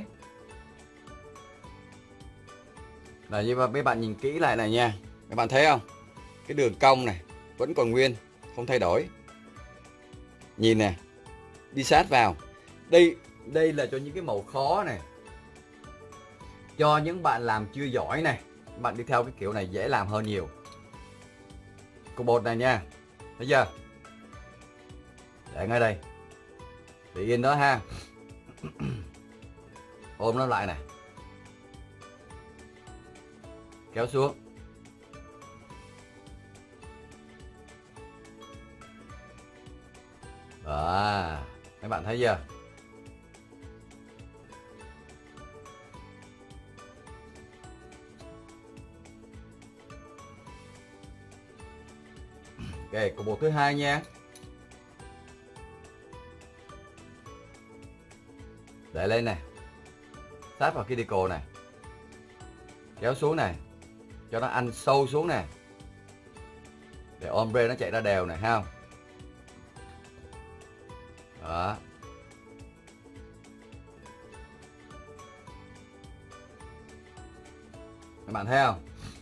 Là như mấy bạn nhìn kỹ lại này nha. Các bạn thấy không? Cái đường cong này vẫn còn nguyên, không thay đổi. Nhìn nè. Đi sát vào. Đây đây là cho những cái màu khó này. Cho những bạn làm chưa giỏi này, bạn đi theo cái kiểu này dễ làm hơn nhiều. Cục bột này nha. Thấy chưa? Để ngay đây. Để yên đó ha. Ôm nó lại này. Kéo xuống. Đó. Mấy bạn thấy chưa? Ok, cục bột thứ hai nha. Để lên này. Sát vào cái deco này. Kéo xuống này. Cho nó ăn sâu xuống nè. Để ombre nó chạy ra đều này, ha không? Đó. Các bạn thấy không?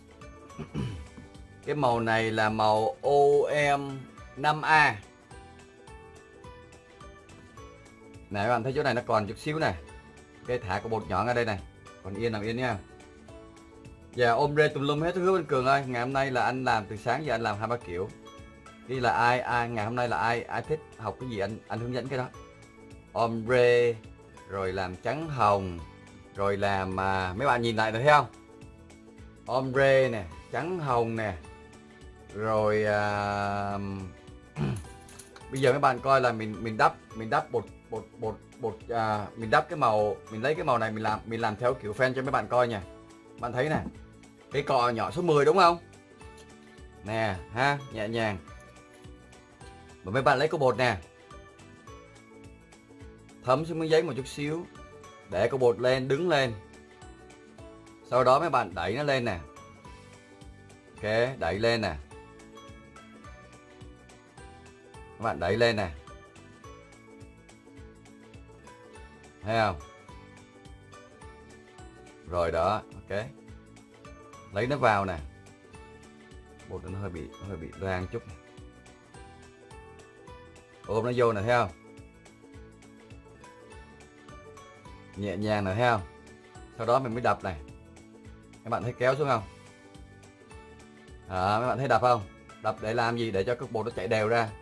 Cái màu này là màu O M năm A. Này các bạn thấy chỗ này nó còn chút xíu này. Cái thả cái bột nhỏ ở đây này. Còn yên nằm yên nha. Dạ ombre tùm lum hết. Hứa Bên Cường ơi, ngày hôm nay là anh làm từ sáng giờ anh làm hai ba kiểu. Đi là ai ai ngày hôm nay là ai ai thích học cái gì anh anh hướng dẫn cái đó. Ombre rồi làm trắng hồng, rồi làm à, mấy bạn nhìn lại được thấy không? Ombre nè, trắng hồng nè. Rồi à, bây giờ mấy bạn coi là mình mình đắp mình đắp bột bột bột bột à, mình đắp cái màu, mình lấy cái màu này mình làm mình làm theo kiểu fan cho mấy bạn coi nha. Bạn thấy nè, cái cọ nhỏ số mười đúng không? Nè ha, nhẹ nhàng. Và mấy bạn lấy cái bột nè, thấm xuống miếng giấy một chút xíu. Để cục bột lên, đứng lên. Sau đó mấy bạn đẩy nó lên nè. Ok, đẩy lên nè. Các bạn đẩy lên nè. Thấy không? Rồi đó, ok. Lấy nó vào nè. Bột nó hơi bị hơi bị loang chút này. Ôm nó vô nè, thấy không? Nhẹ nhàng nè, thấy không? Sau đó mình mới đập này. Các bạn thấy kéo xuống không? À, các bạn thấy đập không? Đập để làm gì? Để cho cục bột nó chảy đều ra.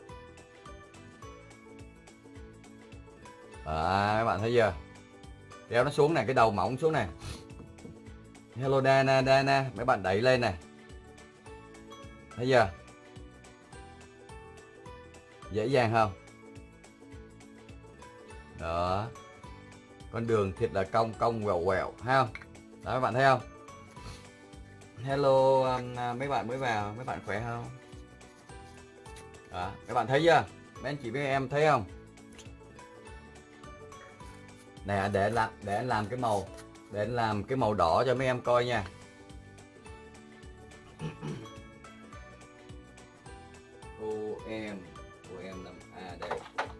À, các bạn thấy chưa? Kéo nó xuống này, cái đầu mỏng xuống này. Hello Dana, Dana, mấy bạn đẩy lên nè. Thấy chưa? Dễ dàng không? Đó. Con đường thiệt là cong cong quẹo quẹo, thấy không? Đó, các bạn thấy không? Hello um, mấy bạn mới vào, mấy bạn khỏe không? Đó, các bạn thấy chưa? Mấy anh chị với em thấy không? Nè, để làm để anh làm cái màu, để anh làm cái màu đỏ cho mấy em coi nha. Ô em, ô em nằm à đây.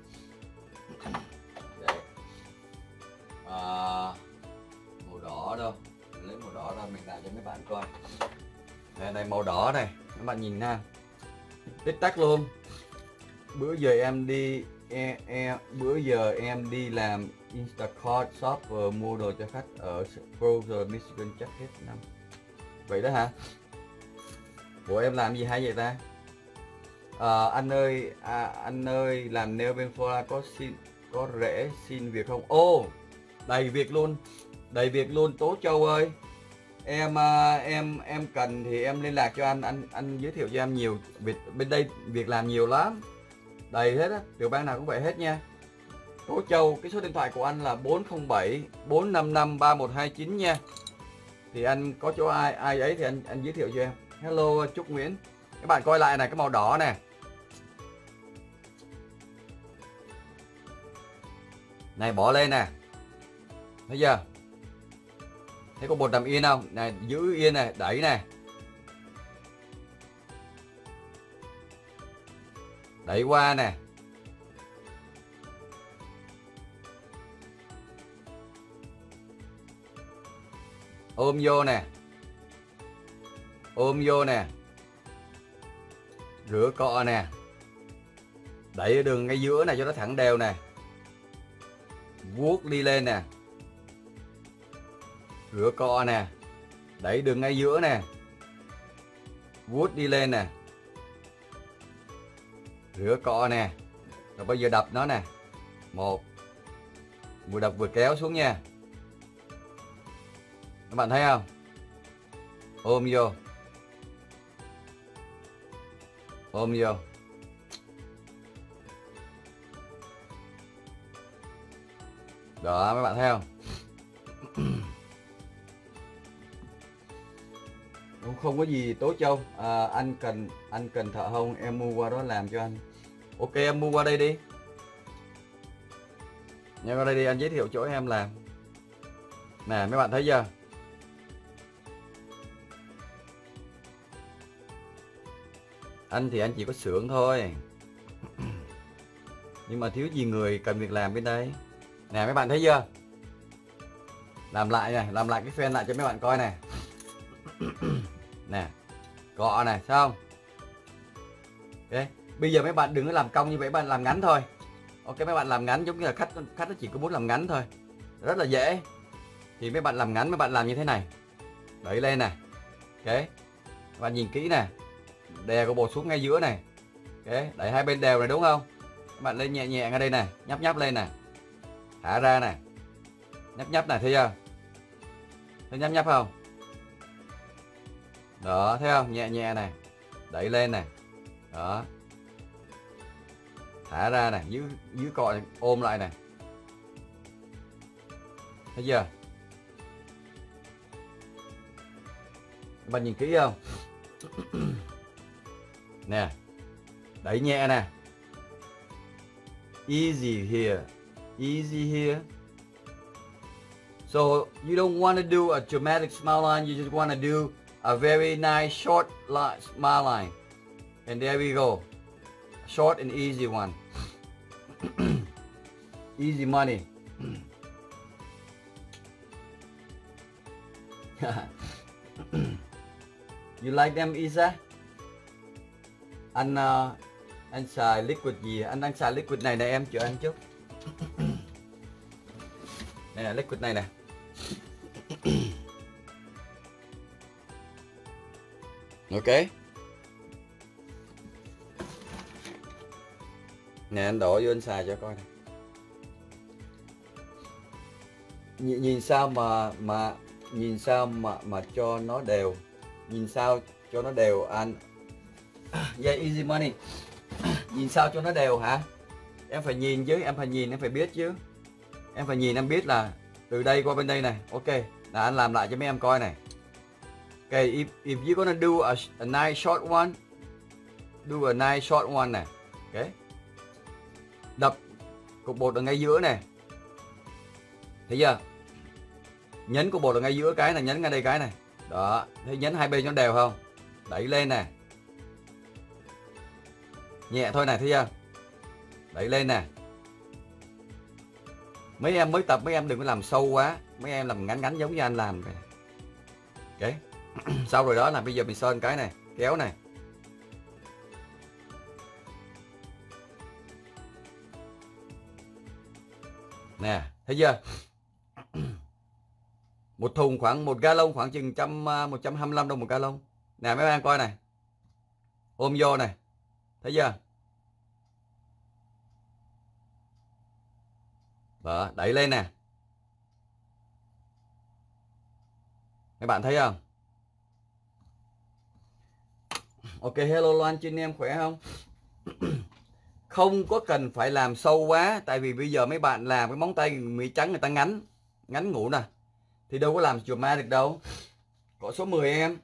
Đây. À, màu đỏ đâu? Mình lấy màu đỏ ra mình làm cho mấy bạn coi. Đây này, màu đỏ này, các bạn nhìn nha. Tích tắc luôn. Bữa giờ em đi e, e, bữa giờ em đi làm Instacart shopper mua đồ cho khách ở Frozen, Michigan chắc hết năm. Vậy đó hả? Ủa em làm gì hay vậy ta? À, anh ơi, à, anh ơi làm nail bên Florida có xin có rễ xin việc không? Ô, oh, đầy việc luôn, đầy việc luôn Tố Châu ơi. Em em em cần thì em liên lạc cho anh, anh anh giới thiệu cho em nhiều việc bên đây, việc làm nhiều lắm, đầy hết á, tiểu bang nào cũng vậy hết nha. Tố Châu, cái số điện thoại của anh là bốn không bảy bốn năm năm ba một hai chín nha. Thì anh có chỗ ai ai ấy thì anh anh giới thiệu cho em. Hello Trúc Nguyễn. Các bạn coi lại này, cái màu đỏ nè. Này bỏ lên nè. Thấy chưa? Thấy có bột nằm yên không? Này giữ yên này, đẩy này. Đẩy qua nè. Ôm vô nè. Ôm vô nè. Rửa cọ nè. Đẩy đường ngay giữa này cho nó thẳng đều nè. Vuốt đi lên nè. Rửa cọ nè. Đẩy đường ngay giữa nè. Vuốt đi lên nè. Rửa cọ nè. Rồi bây giờ đập nó nè. Một. Vừa đập vừa kéo xuống nha. Các bạn thấy không? Ôm vô. Ôm vô. Đó, mấy bạn thấy không? Không có gì Tố Châu. À, anh cần anh cần thợ hông, em mua qua đó làm cho anh. Ok, em mua qua đây đi. Nha, qua đây đi, anh giới thiệu chỗ em làm. Nè, mấy bạn thấy chưa? Anh thì anh chỉ có xưởng thôi. Nhưng mà thiếu gì người cần việc làm bên đây. Nè mấy bạn thấy chưa? Làm lại này, làm lại cái fan lại cho mấy bạn coi này. Nè, cọ này, sao không? Ok, bây giờ mấy bạn đừng có làm cong như vậy, bạn làm ngắn thôi. Ok, mấy bạn làm ngắn giống như là khách khách nó chỉ có muốn làm ngắn thôi. Rất là dễ. Thì mấy bạn làm ngắn, mấy bạn làm như thế này. Đẩy lên này. Ok. Các bạn nhìn kỹ này. Đè cái bột xuống ngay giữa này. Ok, đẩy hai bên đều này đúng không? Các bạn lên nhẹ nhẹ ngay đây này, nhấp nhấp lên này. Thả ra này. Nhấp nhấp này, thấy chưa? Thấy nhấp nhấp không? Đó, thấy không? Nhẹ nhẹ này. Đẩy lên này. Đó. Thả ra này, giữ giữ cọ này, ôm lại này. Thấy chưa? Các bạn nhìn kỹ không? Nè. Đẩy nhẹ nè. Easy here. Easy here. So you don't want to do a dramatic smile line, you just want to do a very nice short line, smile line. And there we go. Short and easy one. Easy money. You like them, Isa? Anh uh, anh xài liquid gì? Anh đang xài liquid này nè em, chờ anh chút. Này là liquid này nè. Ok. Nè anh đổ vô anh xài cho coi nè. Nhìn, nhìn sao mà mà nhìn sao mà mà cho nó đều. Nhìn sao cho nó đều anh. Yeah, easy money. Nhìn sao cho nó đều hả? Em phải nhìn chứ, em phải nhìn, em phải biết chứ. Em phải nhìn em biết là từ đây qua bên đây này. Ok, là anh làm lại cho mấy em coi này. Ok, if, if you're gonna do a, a nice short one, do a nice short one này. Ok. Đập cục bột ở ngay giữa này. Thấy chưa? Nhấn cục bột ở ngay giữa cái này, nhấn ngay đây cái này. Đó, thấy nhấn hai bên cho nó đều không? Đẩy lên này. Nhẹ thôi này, thấy chưa? Đẩy lên nè. Mấy em mới tập, mấy em đừng có làm sâu quá. Mấy em làm ngắn ngắn giống như anh làm. Ok. Sau rồi đó là bây giờ mình sơn cái này, kéo này. Nè, thấy chưa? Một thùng khoảng một gallon khoảng chừng một trăm hai mươi lăm đồng một gallon. Nè mấy em coi này. Ôm vô này. Thấy chưa? Đó, đẩy lên nè. Mấy bạn thấy không? Ok, hello Loan Trinh, em khỏe không? Không có cần phải làm sâu quá. Tại vì bây giờ mấy bạn làm cái móng tay Mỹ trắng người ta ngắn. Ngắn ngủ nè. Thì đâu có làm dramatic đâu. Có số mười em.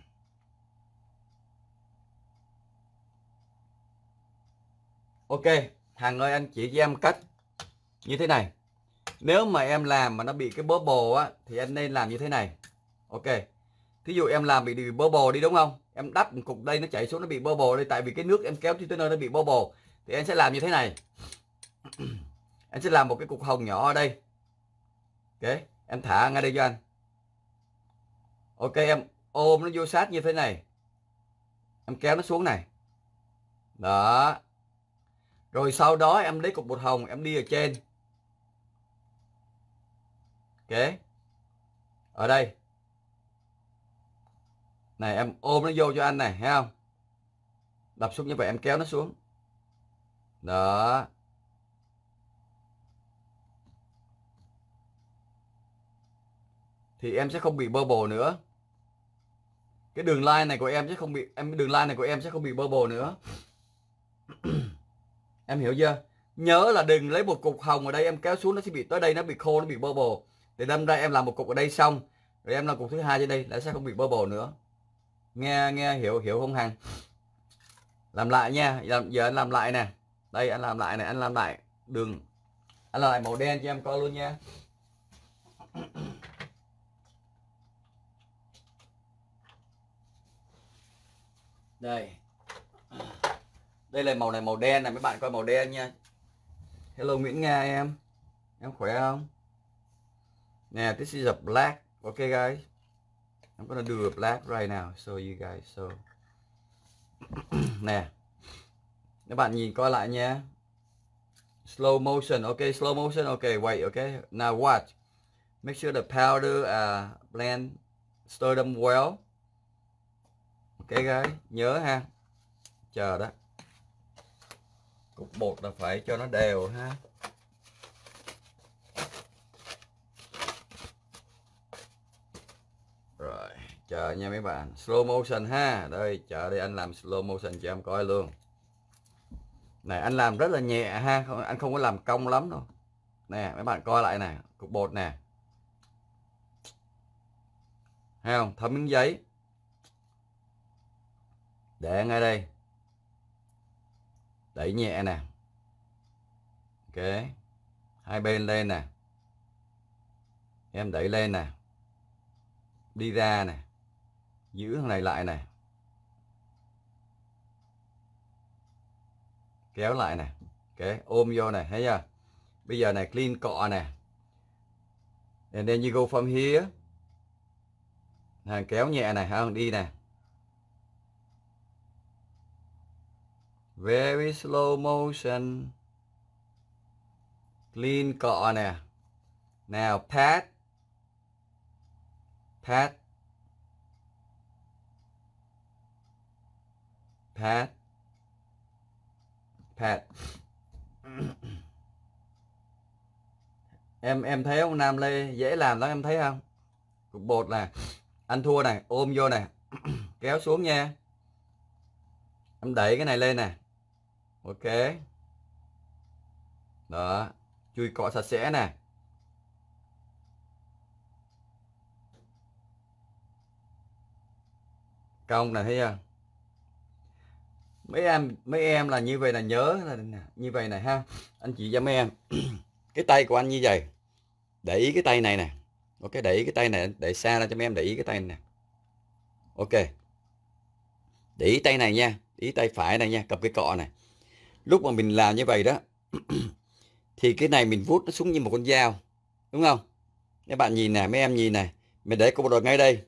Ok, Hằng ơi, anh chỉ cho em cách như thế này. Nếu mà em làm mà nó bị cái bubble á thì anh nên làm như thế này. Ok. Thí dụ em làm bị, bị bubble đi đúng không? Em đắp một cục đây nó chảy xuống nó bị bubble đây, tại vì cái nước em kéo tới nơi nó bị bubble thì em sẽ làm như thế này. Em sẽ làm một cái cục hồng nhỏ ở đây. Ok, em thả ngay đây cho anh. Ok, em ôm nó vô sát như thế này. Em kéo nó xuống này. Đó. Rồi sau đó em lấy cục bột hồng em đi ở trên. Ok. Ở đây. Này em ôm nó vô cho anh này, thấy không? Đập xuống như vậy em kéo nó xuống. Đó. Thì em sẽ không bị bubble nữa. Cái đường line này của em sẽ không bị em đường line này của em sẽ không bị bubble nữa. Em hiểu chưa? Nhớ là đừng lấy một cục hồng ở đây em kéo xuống nó sẽ bị tới đây nó bị khô, nó bị bubble. Thì đâm ra em làm một cục ở đây xong, rồi em làm cục thứ hai trên đây là sẽ không bị bubble nữa. Nghe nghe hiểu hiểu không Hằng? Làm lại nha. Giờ anh làm lại nè. Đây anh làm lại này, anh làm lại đường. Anh làm lại màu đen cho em coi luôn nha. Đây. Đây là màu này, màu đen này, mấy bạn coi màu đen nha. Hello Nguyễn Nga em. Em khỏe không? Nè, this is a black. Okay guys. I'm gonna do a black right now. So you guys so. Nè. Các bạn nhìn coi lại nha. Slow motion. Okay, slow motion. Okay, wait, okay. Now watch. Make sure the powder uh, blend, stir them well. Ok guys, nhớ ha. Chờ đó. Cục bột là phải cho nó đều ha. Rồi, chờ nha mấy bạn. Slow motion ha. Đây, chờ đây anh làm slow motion cho em coi luôn. Này anh làm rất là nhẹ ha, không, anh không có làm cong lắm đâu. Nè, mấy bạn coi lại nè, cục bột nè. Thấy không? Thấm miếng giấy. Để ngay đây. Đẩy nhẹ nè. Ok. hai bên lên nè, em đẩy lên nè, đi ra nè, giữ thằng này lại nè, kéo lại nè, ok, ôm vô nè, thấy chưa? Bây giờ này clean cọ nè, and then you go from here, hàng kéo nhẹ này, không đi nè, very slow motion, clean cọ nè, nào pat, pat, pat, pat. em em thấy ông Nam Lê dễ làm lắm, em thấy không? Cục bột nè, anh thua này, ôm vô nè, kéo xuống nha, em đẩy cái này lên nè, ok, đó, chùi cọ sạch sẽ nè, cong này, thấy chưa? Mấy em mấy em là như vậy là nhớ là như vậy này ha, anh chị cho mấy em. Cái tay của anh như vậy, để ý cái tay này nè, ok, để ý cái tay này, để xa ra cho mấy em để ý cái tay này nè, ok, để ý tay này nha, để ý tay phải này nha, cầm cái cọ này, lúc mà mình làm như vậy đó thì cái này mình vuốt nó xuống như một con dao, đúng không? Các bạn nhìn nè, mấy em nhìn này, mình để cục bột ngay đây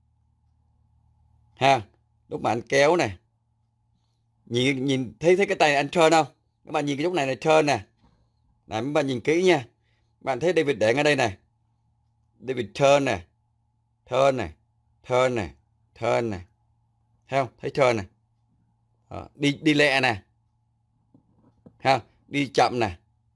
ha, lúc mà anh kéo này, nhìn nhìn thấy thấy cái tay anh trơn không? Các bạn nhìn cái lúc này là trơn nè, này mấy bạn nhìn kỹ nha, bạn thấy David để ngay đây này, David turn nè, turn này, turn này, turn này, thấy không? Thấy turn này, đó, đi đi lẹ nè, ha, đi chậm nè,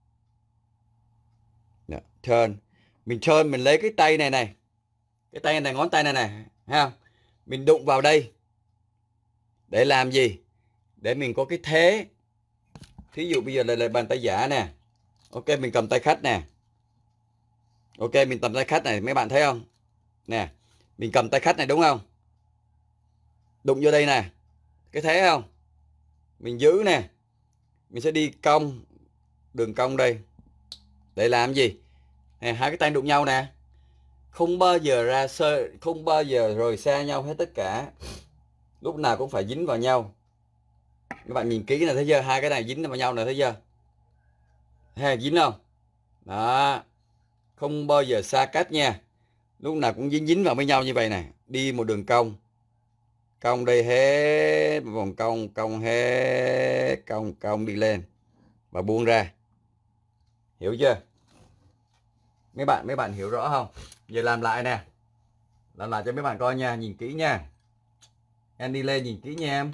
đó, turn, mình turn, mình lấy cái tay này này, cái tay này, ngón tay này này, ha, mình đụng vào đây để làm gì? Để mình có cái thế, thí dụ bây giờ là, là bàn tay giả nè, ok, mình cầm tay khách nè, ok, mình cầm tay khách này, mấy bạn thấy không nè, mình cầm tay khách này, đúng không? Đụng vô đây nè, cái thế không? Mình giữ nè, mình sẽ đi cong, đường cong đây để làm gì nè, hai cái tay đụng nhau nè, không bao giờ ra sơ, không bao giờ rời xa nhau hết, tất cả lúc nào cũng phải dính vào nhau. Các bạn nhìn kỹ là thấy chưa, hai cái này dính vào nhau này, thấy chưa? Thấy dính không? Đó, không bao giờ xa cách nha, lúc nào cũng dính dính vào với nhau như vậy này, đi một đường cong, cong đây hết, vòng cong, cong hết, cong cong đi lên và buông ra, hiểu chưa? Mấy bạn mấy bạn hiểu rõ không? Giờ làm lại nè, làm lại cho mấy bạn coi nha, nhìn kỹ nha, em đi lên nhìn kỹ nha em.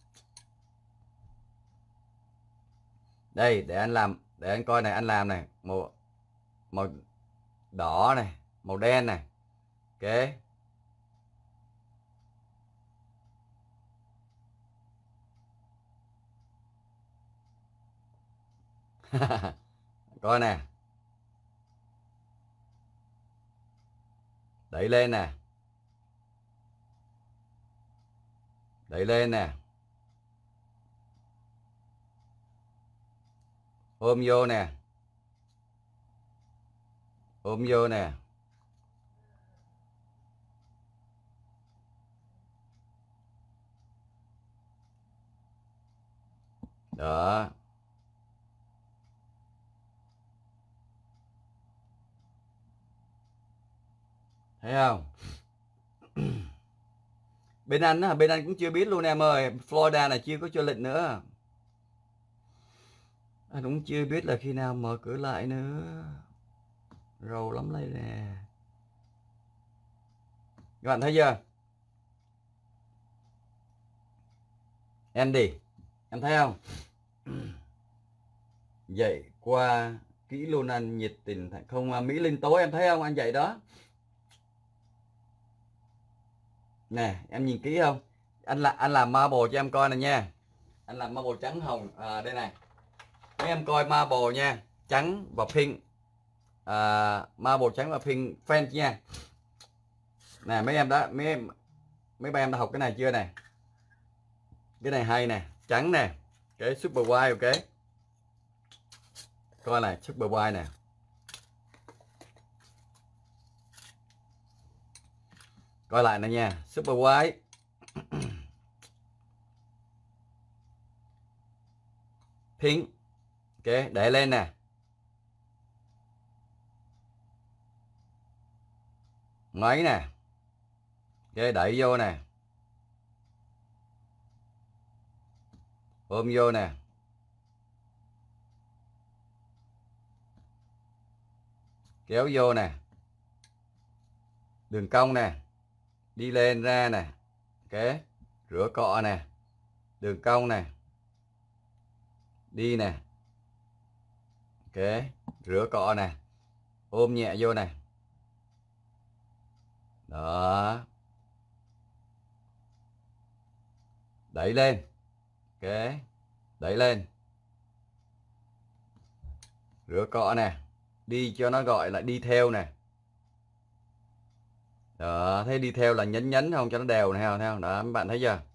Đây, để anh làm, để anh coi này, anh làm này, màu màu đỏ này, màu đen này, ok. Coi nè, đẩy lên nè, đẩy lên nè, ôm vô nè, ôm vô nè, đó, thấy không? Bên anh á, bên anh cũng chưa biết luôn em ơi, Florida này chưa có cho lệnh nữa, anh cũng chưa biết là khi nào mở cửa lại nữa, rầu lắm đây nè, các bạn thấy chưa? Andy, em thấy không? Dạy qua kỹ luôn anh, nhiệt tình không, Mỹ Linh tối em thấy không, anh dạy đó nè, em nhìn kỹ không? Anh là anh làm marble cho em coi này nha, anh làm marble trắng hồng, à, đây này, mấy em coi marble nha, trắng và pink, à, marble trắng và pink French nha, nè mấy em đã mấy em mấy ba em đã học cái này chưa nè, cái này hay nè, trắng nè, cái super white, ok, coi này, super white nè, Coi lại này nha, super wide. Pink. Ok, để lên nè. Mấy nè. Ok, đẩy vô nè. Ôm vô nè. Kéo vô nè. Đường cong nè. Đi lên ra nè. Ok, rửa cọ nè. Đường cong nè. Đi nè. Ok, rửa cọ nè. Ôm nhẹ vô nè. Đó. Đẩy lên. Ok, đẩy lên. Rửa cọ nè. Đi cho nó gọi là đi theo nè. Đó, thấy đi theo là nhấn nhấn không cho nó đều nè, thấy không? Đó, mấy bạn thấy chưa?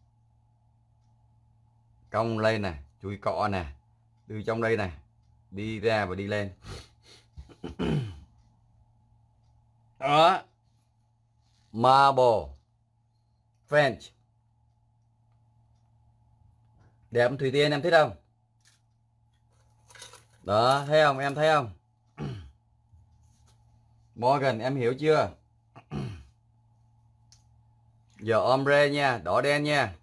Cong lên nè, chui cọ nè. Từ trong đây nè, đi ra và đi lên. Đó. Marble French. Đẹp Thùy Tiên, em thích không? Đó, thấy không? Em thấy không? Morgan, em hiểu chưa? Giờ ombre nha, đỏ đen nha.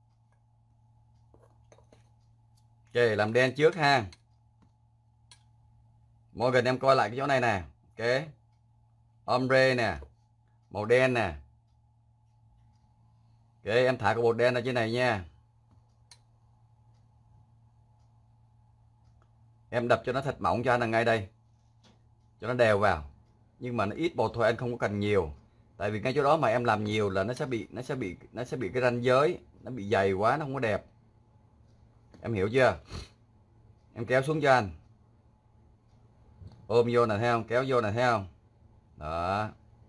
Ok, làm đen trước ha. Morgan, em coi lại cái chỗ này nè. Ok, ombre nè, màu đen nè. Ok, em thả cái bột đen ở trên này nha. Em đập cho nó thật mỏng cho anh là ngay đây, cho nó đều vào. Nhưng mà nó ít bột thôi, anh không có cần nhiều. Tại vì ngay chỗ đó mà em làm nhiều là nó sẽ bị nó sẽ bị nó sẽ bị cái ranh giới, nó bị dày quá, nó không có đẹp. Em hiểu chưa? Em kéo xuống cho anh. Ôm vô nè, thấy không? Kéo vô nè, thấy không? Đó.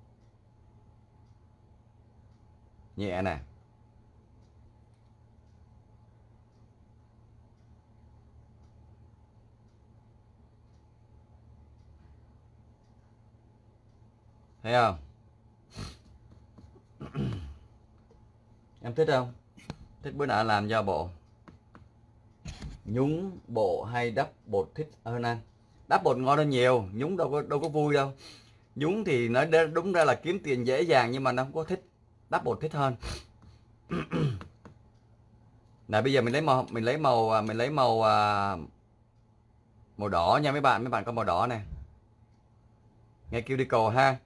Nhẹ nè. Thấy không? Em thích không? Thích bữa nào làm cho bộ. Nhúng bộ hay đắp bột thích hơn anh? Đắp bột ngon hơn nhiều, nhúng đâu có đâu có vui đâu. Nhúng thì nói đúng ra là kiếm tiền dễ dàng nhưng mà nó không có thích. Đắp bột thích hơn. Này bây giờ mình lấy màu mình lấy màu mình lấy màu màu đỏ nha mấy bạn, mấy bạn có màu đỏ nè. Nghe kêu đi cầu ha.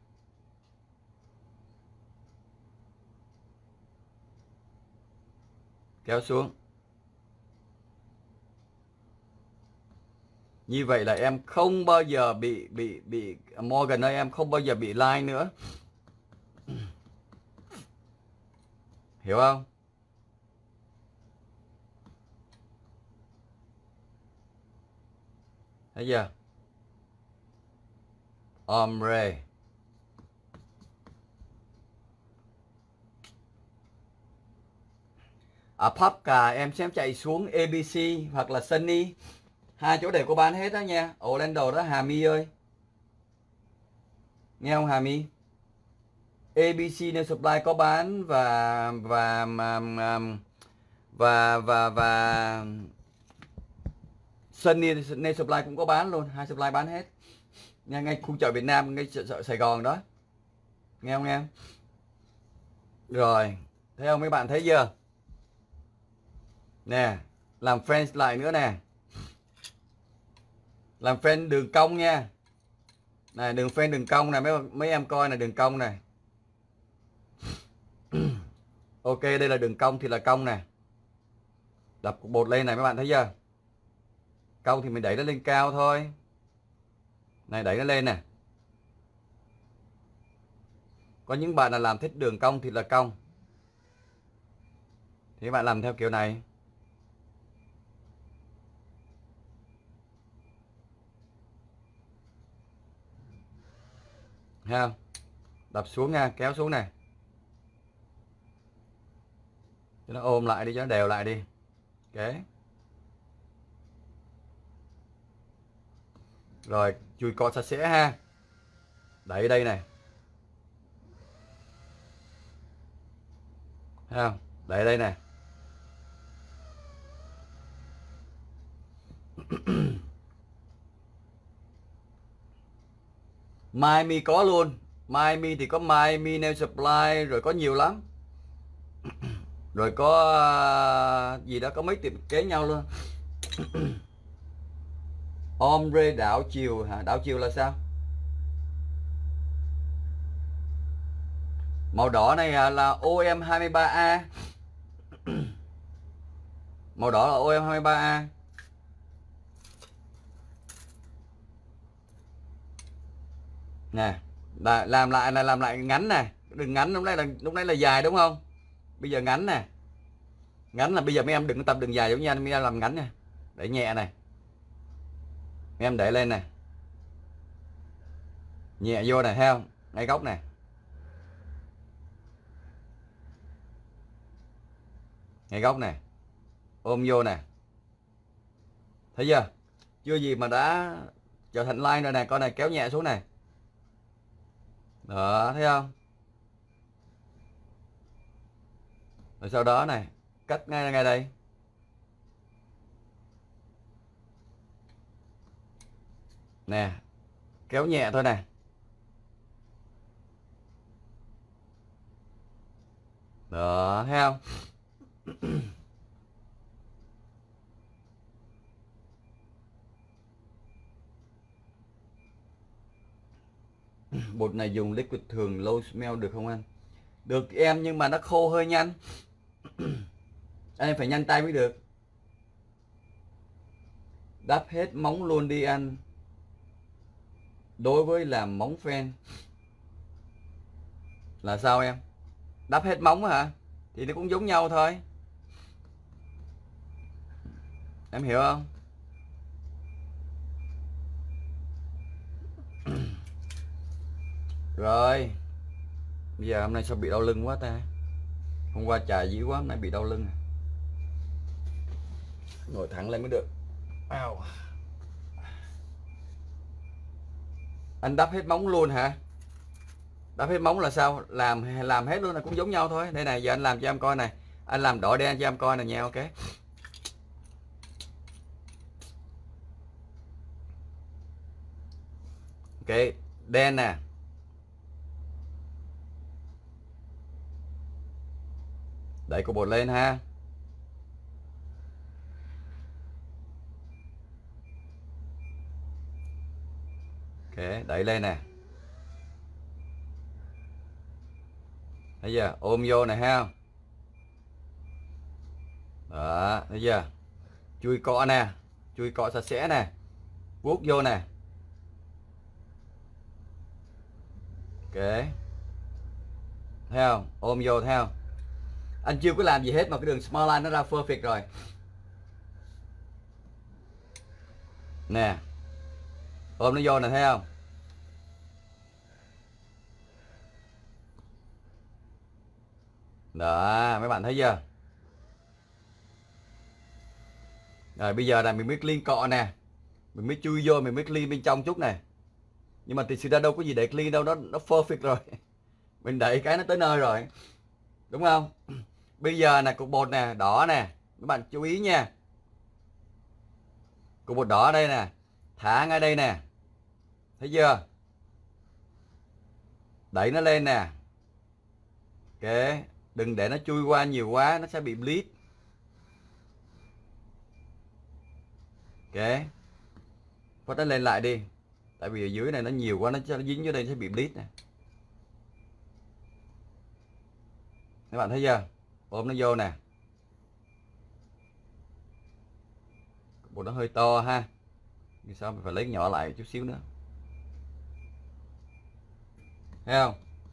Kéo xuống. Như vậy là em không bao giờ bị bị bị Morgan ơi, em không bao giờ bị like nữa. Hiểu không? Thấy chưa? Ombre. Ở Popca em xem chạy xuống a bê xê hoặc là Sunny. Hai chỗ đều có bán hết đó nha. Orlando đó Hà My ơi. Nghe không Hà My? a bê xê Nail Supply có bán và và và và và, và Sunny Nail Supply cũng có bán luôn, hai supply bán hết. Nha, ngay khu chợ Việt Nam, ngay chợ Sài Gòn đó. Nghe không em? Rồi, thấy không mấy bạn, thấy chưa? Nè, làm friend lại nữa nè. Làm friend đường cong nha. Này, đường friend đường cong này mấy mấy em coi là đường cong này. Ok, đây là đường cong thì là cong nè. Đập cục bột lên này mấy bạn thấy chưa? Cong thì mình đẩy nó lên cao thôi. Này, đẩy nó lên nè. Có những bạn là làm thích đường cong thì là cong. Thì bạn làm theo kiểu này. Ha. Đập xuống nha, kéo xuống nè. Cho nó ôm lại đi, cho nó đều lại đi. Ok. Rồi, chùi cọ sạch sẽ ha. Đẩy đây này. Thấy không? Để đây nè. Miami có luôn. Miami thì có Miami Nail Supply, rồi có nhiều lắm. Rồi có uh, gì đó, có mấy tiệm kế nhau luôn. Ombre đảo chiều hả? Đảo chiều là sao? Màu đỏ này là O M hai ba A. Màu đỏ là O M hai ba A. Nè, làm lại là làm lại ngắn nè, đừng ngắn lúc nãy là lúc nãy là dài đúng không? Bây giờ ngắn nè. Ngắn là bây giờ mấy em đừng tập đường dài giống như anh, mấy em làm ngắn nè. Để nhẹ này. Mấy em để lên nè. Nhẹ vô này, thấy không? Ngay góc này. Ngay góc này. Ôm vô nè. Thấy chưa? Chưa gì mà đã trở thành line rồi nè, con này kéo nhẹ xuống này. Đó, thấy không? Rồi sau đó này, cắt ngay ngay đây. Nè, kéo nhẹ thôi nè. Đó, thấy không? Bột này dùng liquid thường low smell được không anh? Được em, nhưng mà nó khô hơi nhanh. Anh phải nhanh tay mới được. Đắp hết móng luôn đi anh. Đối với làm móng phen là sao em? Đắp hết móng hả? Thì nó cũng giống nhau thôi. Em hiểu không? Rồi. Bây giờ hôm nay sao bị đau lưng quá ta? Hôm qua chà dữ quá, hôm nay bị đau lưng. Ngồi thẳng lên mới được. Ow. Anh đắp hết móng luôn hả? Đắp hết móng là sao? Làm làm hết luôn là cũng giống nhau thôi. Đây này, giờ anh làm cho em coi này. Anh làm đỏ đen cho em coi này nha, ok. Ok, đen nè. Đẩy cục bột lên ha. Ok, đẩy lên nè. Thấy chưa? Ôm vô này ha. Đó, thấy chưa? Chui cọ nè. Chui cọ sạch sẽ nè. Vuốt vô nè. Ok. Thấy không? Ôm vô, thấy không? Anh chưa có làm gì hết mà cái đường small line nó ra perfect rồi. Nè. Ôm nó vô nè, thấy không? Đó, mấy bạn thấy chưa? Rồi bây giờ là mình mới clean cọ nè. Mình mới chui vô, mình mới clean bên trong chút nè. Nhưng mà thì sự ra đâu có gì để clean đâu, nó nó perfect rồi. Mình đẩy cái nó tới nơi rồi. Đúng không? Bây giờ nè, cục bột nè, đỏ nè. Các bạn chú ý nha. Cục bột đỏ ở đây nè. Thả ngay đây nè. Thấy chưa? Đẩy nó lên nè. Ok. Đừng để nó chui qua nhiều quá, nó sẽ bị bleed. Ok. Phất nó lên lại đi. Tại vì ở dưới này nó nhiều quá, nó dính vô đây nó sẽ bị bleed nè. Các bạn thấy chưa? Ôm nó vô nè. Bột nó hơi to ha. Vì sao mình phải lấy nhỏ lại chút xíu nữa. Thấy không?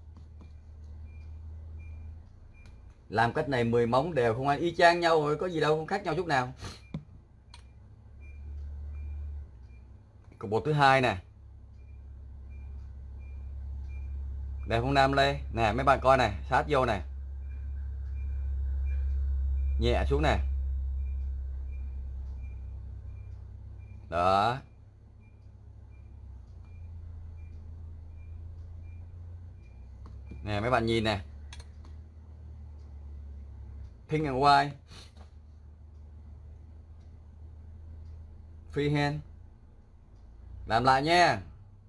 Làm cách này mười móng đều không ai y chang nhau rồi, có gì đâu, không khác nhau chút nào. Cục bột thứ hai nè. Đẹp không Nam Lê? Nè mấy bạn coi nè, sát vô nè. Nhẹ xuống nè. Đó. Nè mấy bạn nhìn nè. Pink and white. Freehand. Làm lại nha.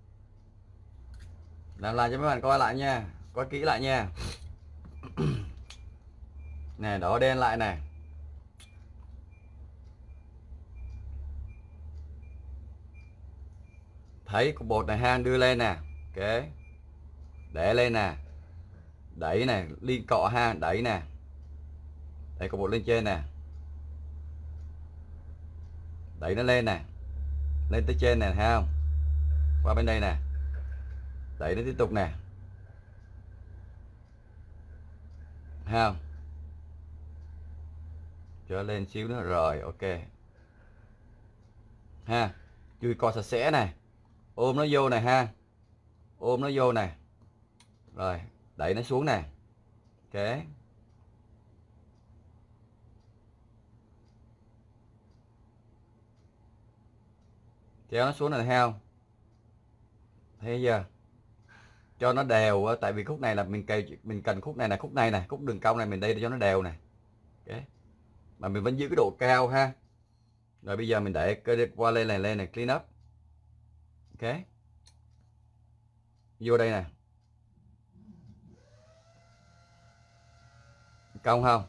Làm lại cho mấy bạn coi lại nha. Coi kỹ lại nha. Nè, đỏ đen lại này. Thấy cục bột này ha, đưa lên nè. Ok. Để lên nè. Đẩy nè, liên cọ ha, đẩy nè. Đẩy cục bột lên trên nè. Đẩy nó lên nè. Lên tới trên nè, thấy không? Qua bên đây nè. Đẩy nó tiếp tục nè. Thấy không? Cho lên xíu nữa rồi, ok. Ha, chui cọ sạch sẽ này. Ôm nó vô này ha. Ôm nó vô nè. Rồi, đẩy nó xuống nè. Ok. Kéo nó xuống này thấy không? Thấy chưa? Cho nó đều, tại vì khúc này là mình cày, mình cần khúc này là khúc này nè, khúc đường cong này mình đây để cho nó đều nè. Ok. Mà mình vẫn giữ cái độ cao ha. Rồi bây giờ mình để cái qua lên này lên này, clean up. Ok. Vô đây nè. Cong không?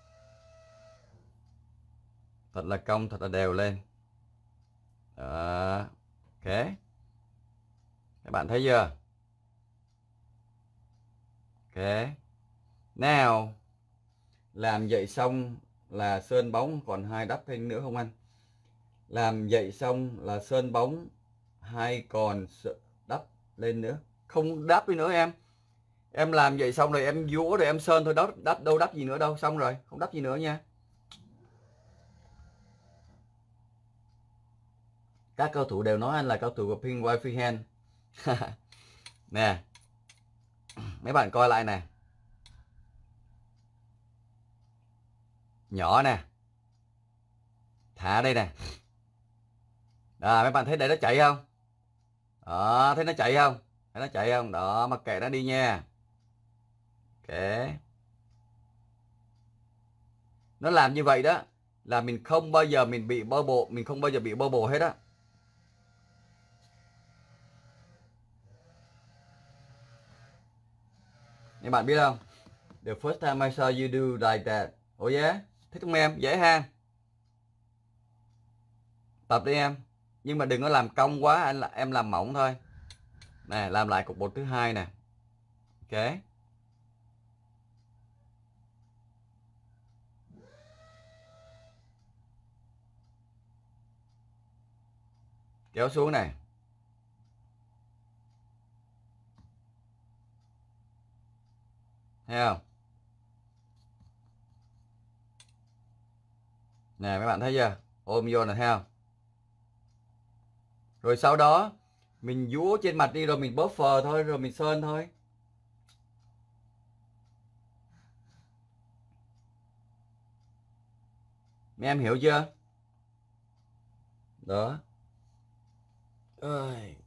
Thật là cong, thật là đều lên. Đó. Ok. Các bạn thấy chưa? Ok. Nào. Làm vậy xong là sơn bóng, còn hai đắp thêm nữa không anh? Làm vậy xong là sơn bóng, hay còn đắp lên nữa? Không đắp đi nữa em. Em làm vậy xong rồi em vúa rồi em sơn thôi, đó đắp đâu đắp gì nữa đâu, xong rồi, không đắp gì nữa nha. Các cầu thủ đều nói anh là cầu thủ của Pink White Freehand. Nè. Mấy bạn coi lại nè. Nhỏ nè. Thả đây nè. À, mấy bạn thấy đây nó chạy không? Đó, thấy nó chạy không? Thấy nó chạy không? Đó, mặc kệ nó đi nha. Ok. Nó làm như vậy đó là mình không bao giờ mình bị bubble, mình không bao giờ bị bubble hết á. Các bạn biết không? The first time I saw you do like that. Oh yeah? Thích không em? Dễ ha. Tập đi em. Nhưng mà đừng có làm cong quá, anh là em làm mỏng thôi. Nè, làm lại cục bột thứ hai nè. Ok. Kéo xuống này. Thấy không? Nè mấy bạn thấy chưa? Ôm vô này thấy không? Rồi sau đó mình vúa trên mặt đi rồi mình buffer thôi, rồi mình sơn thôi. Mấy em hiểu chưa? Đó. Ơi.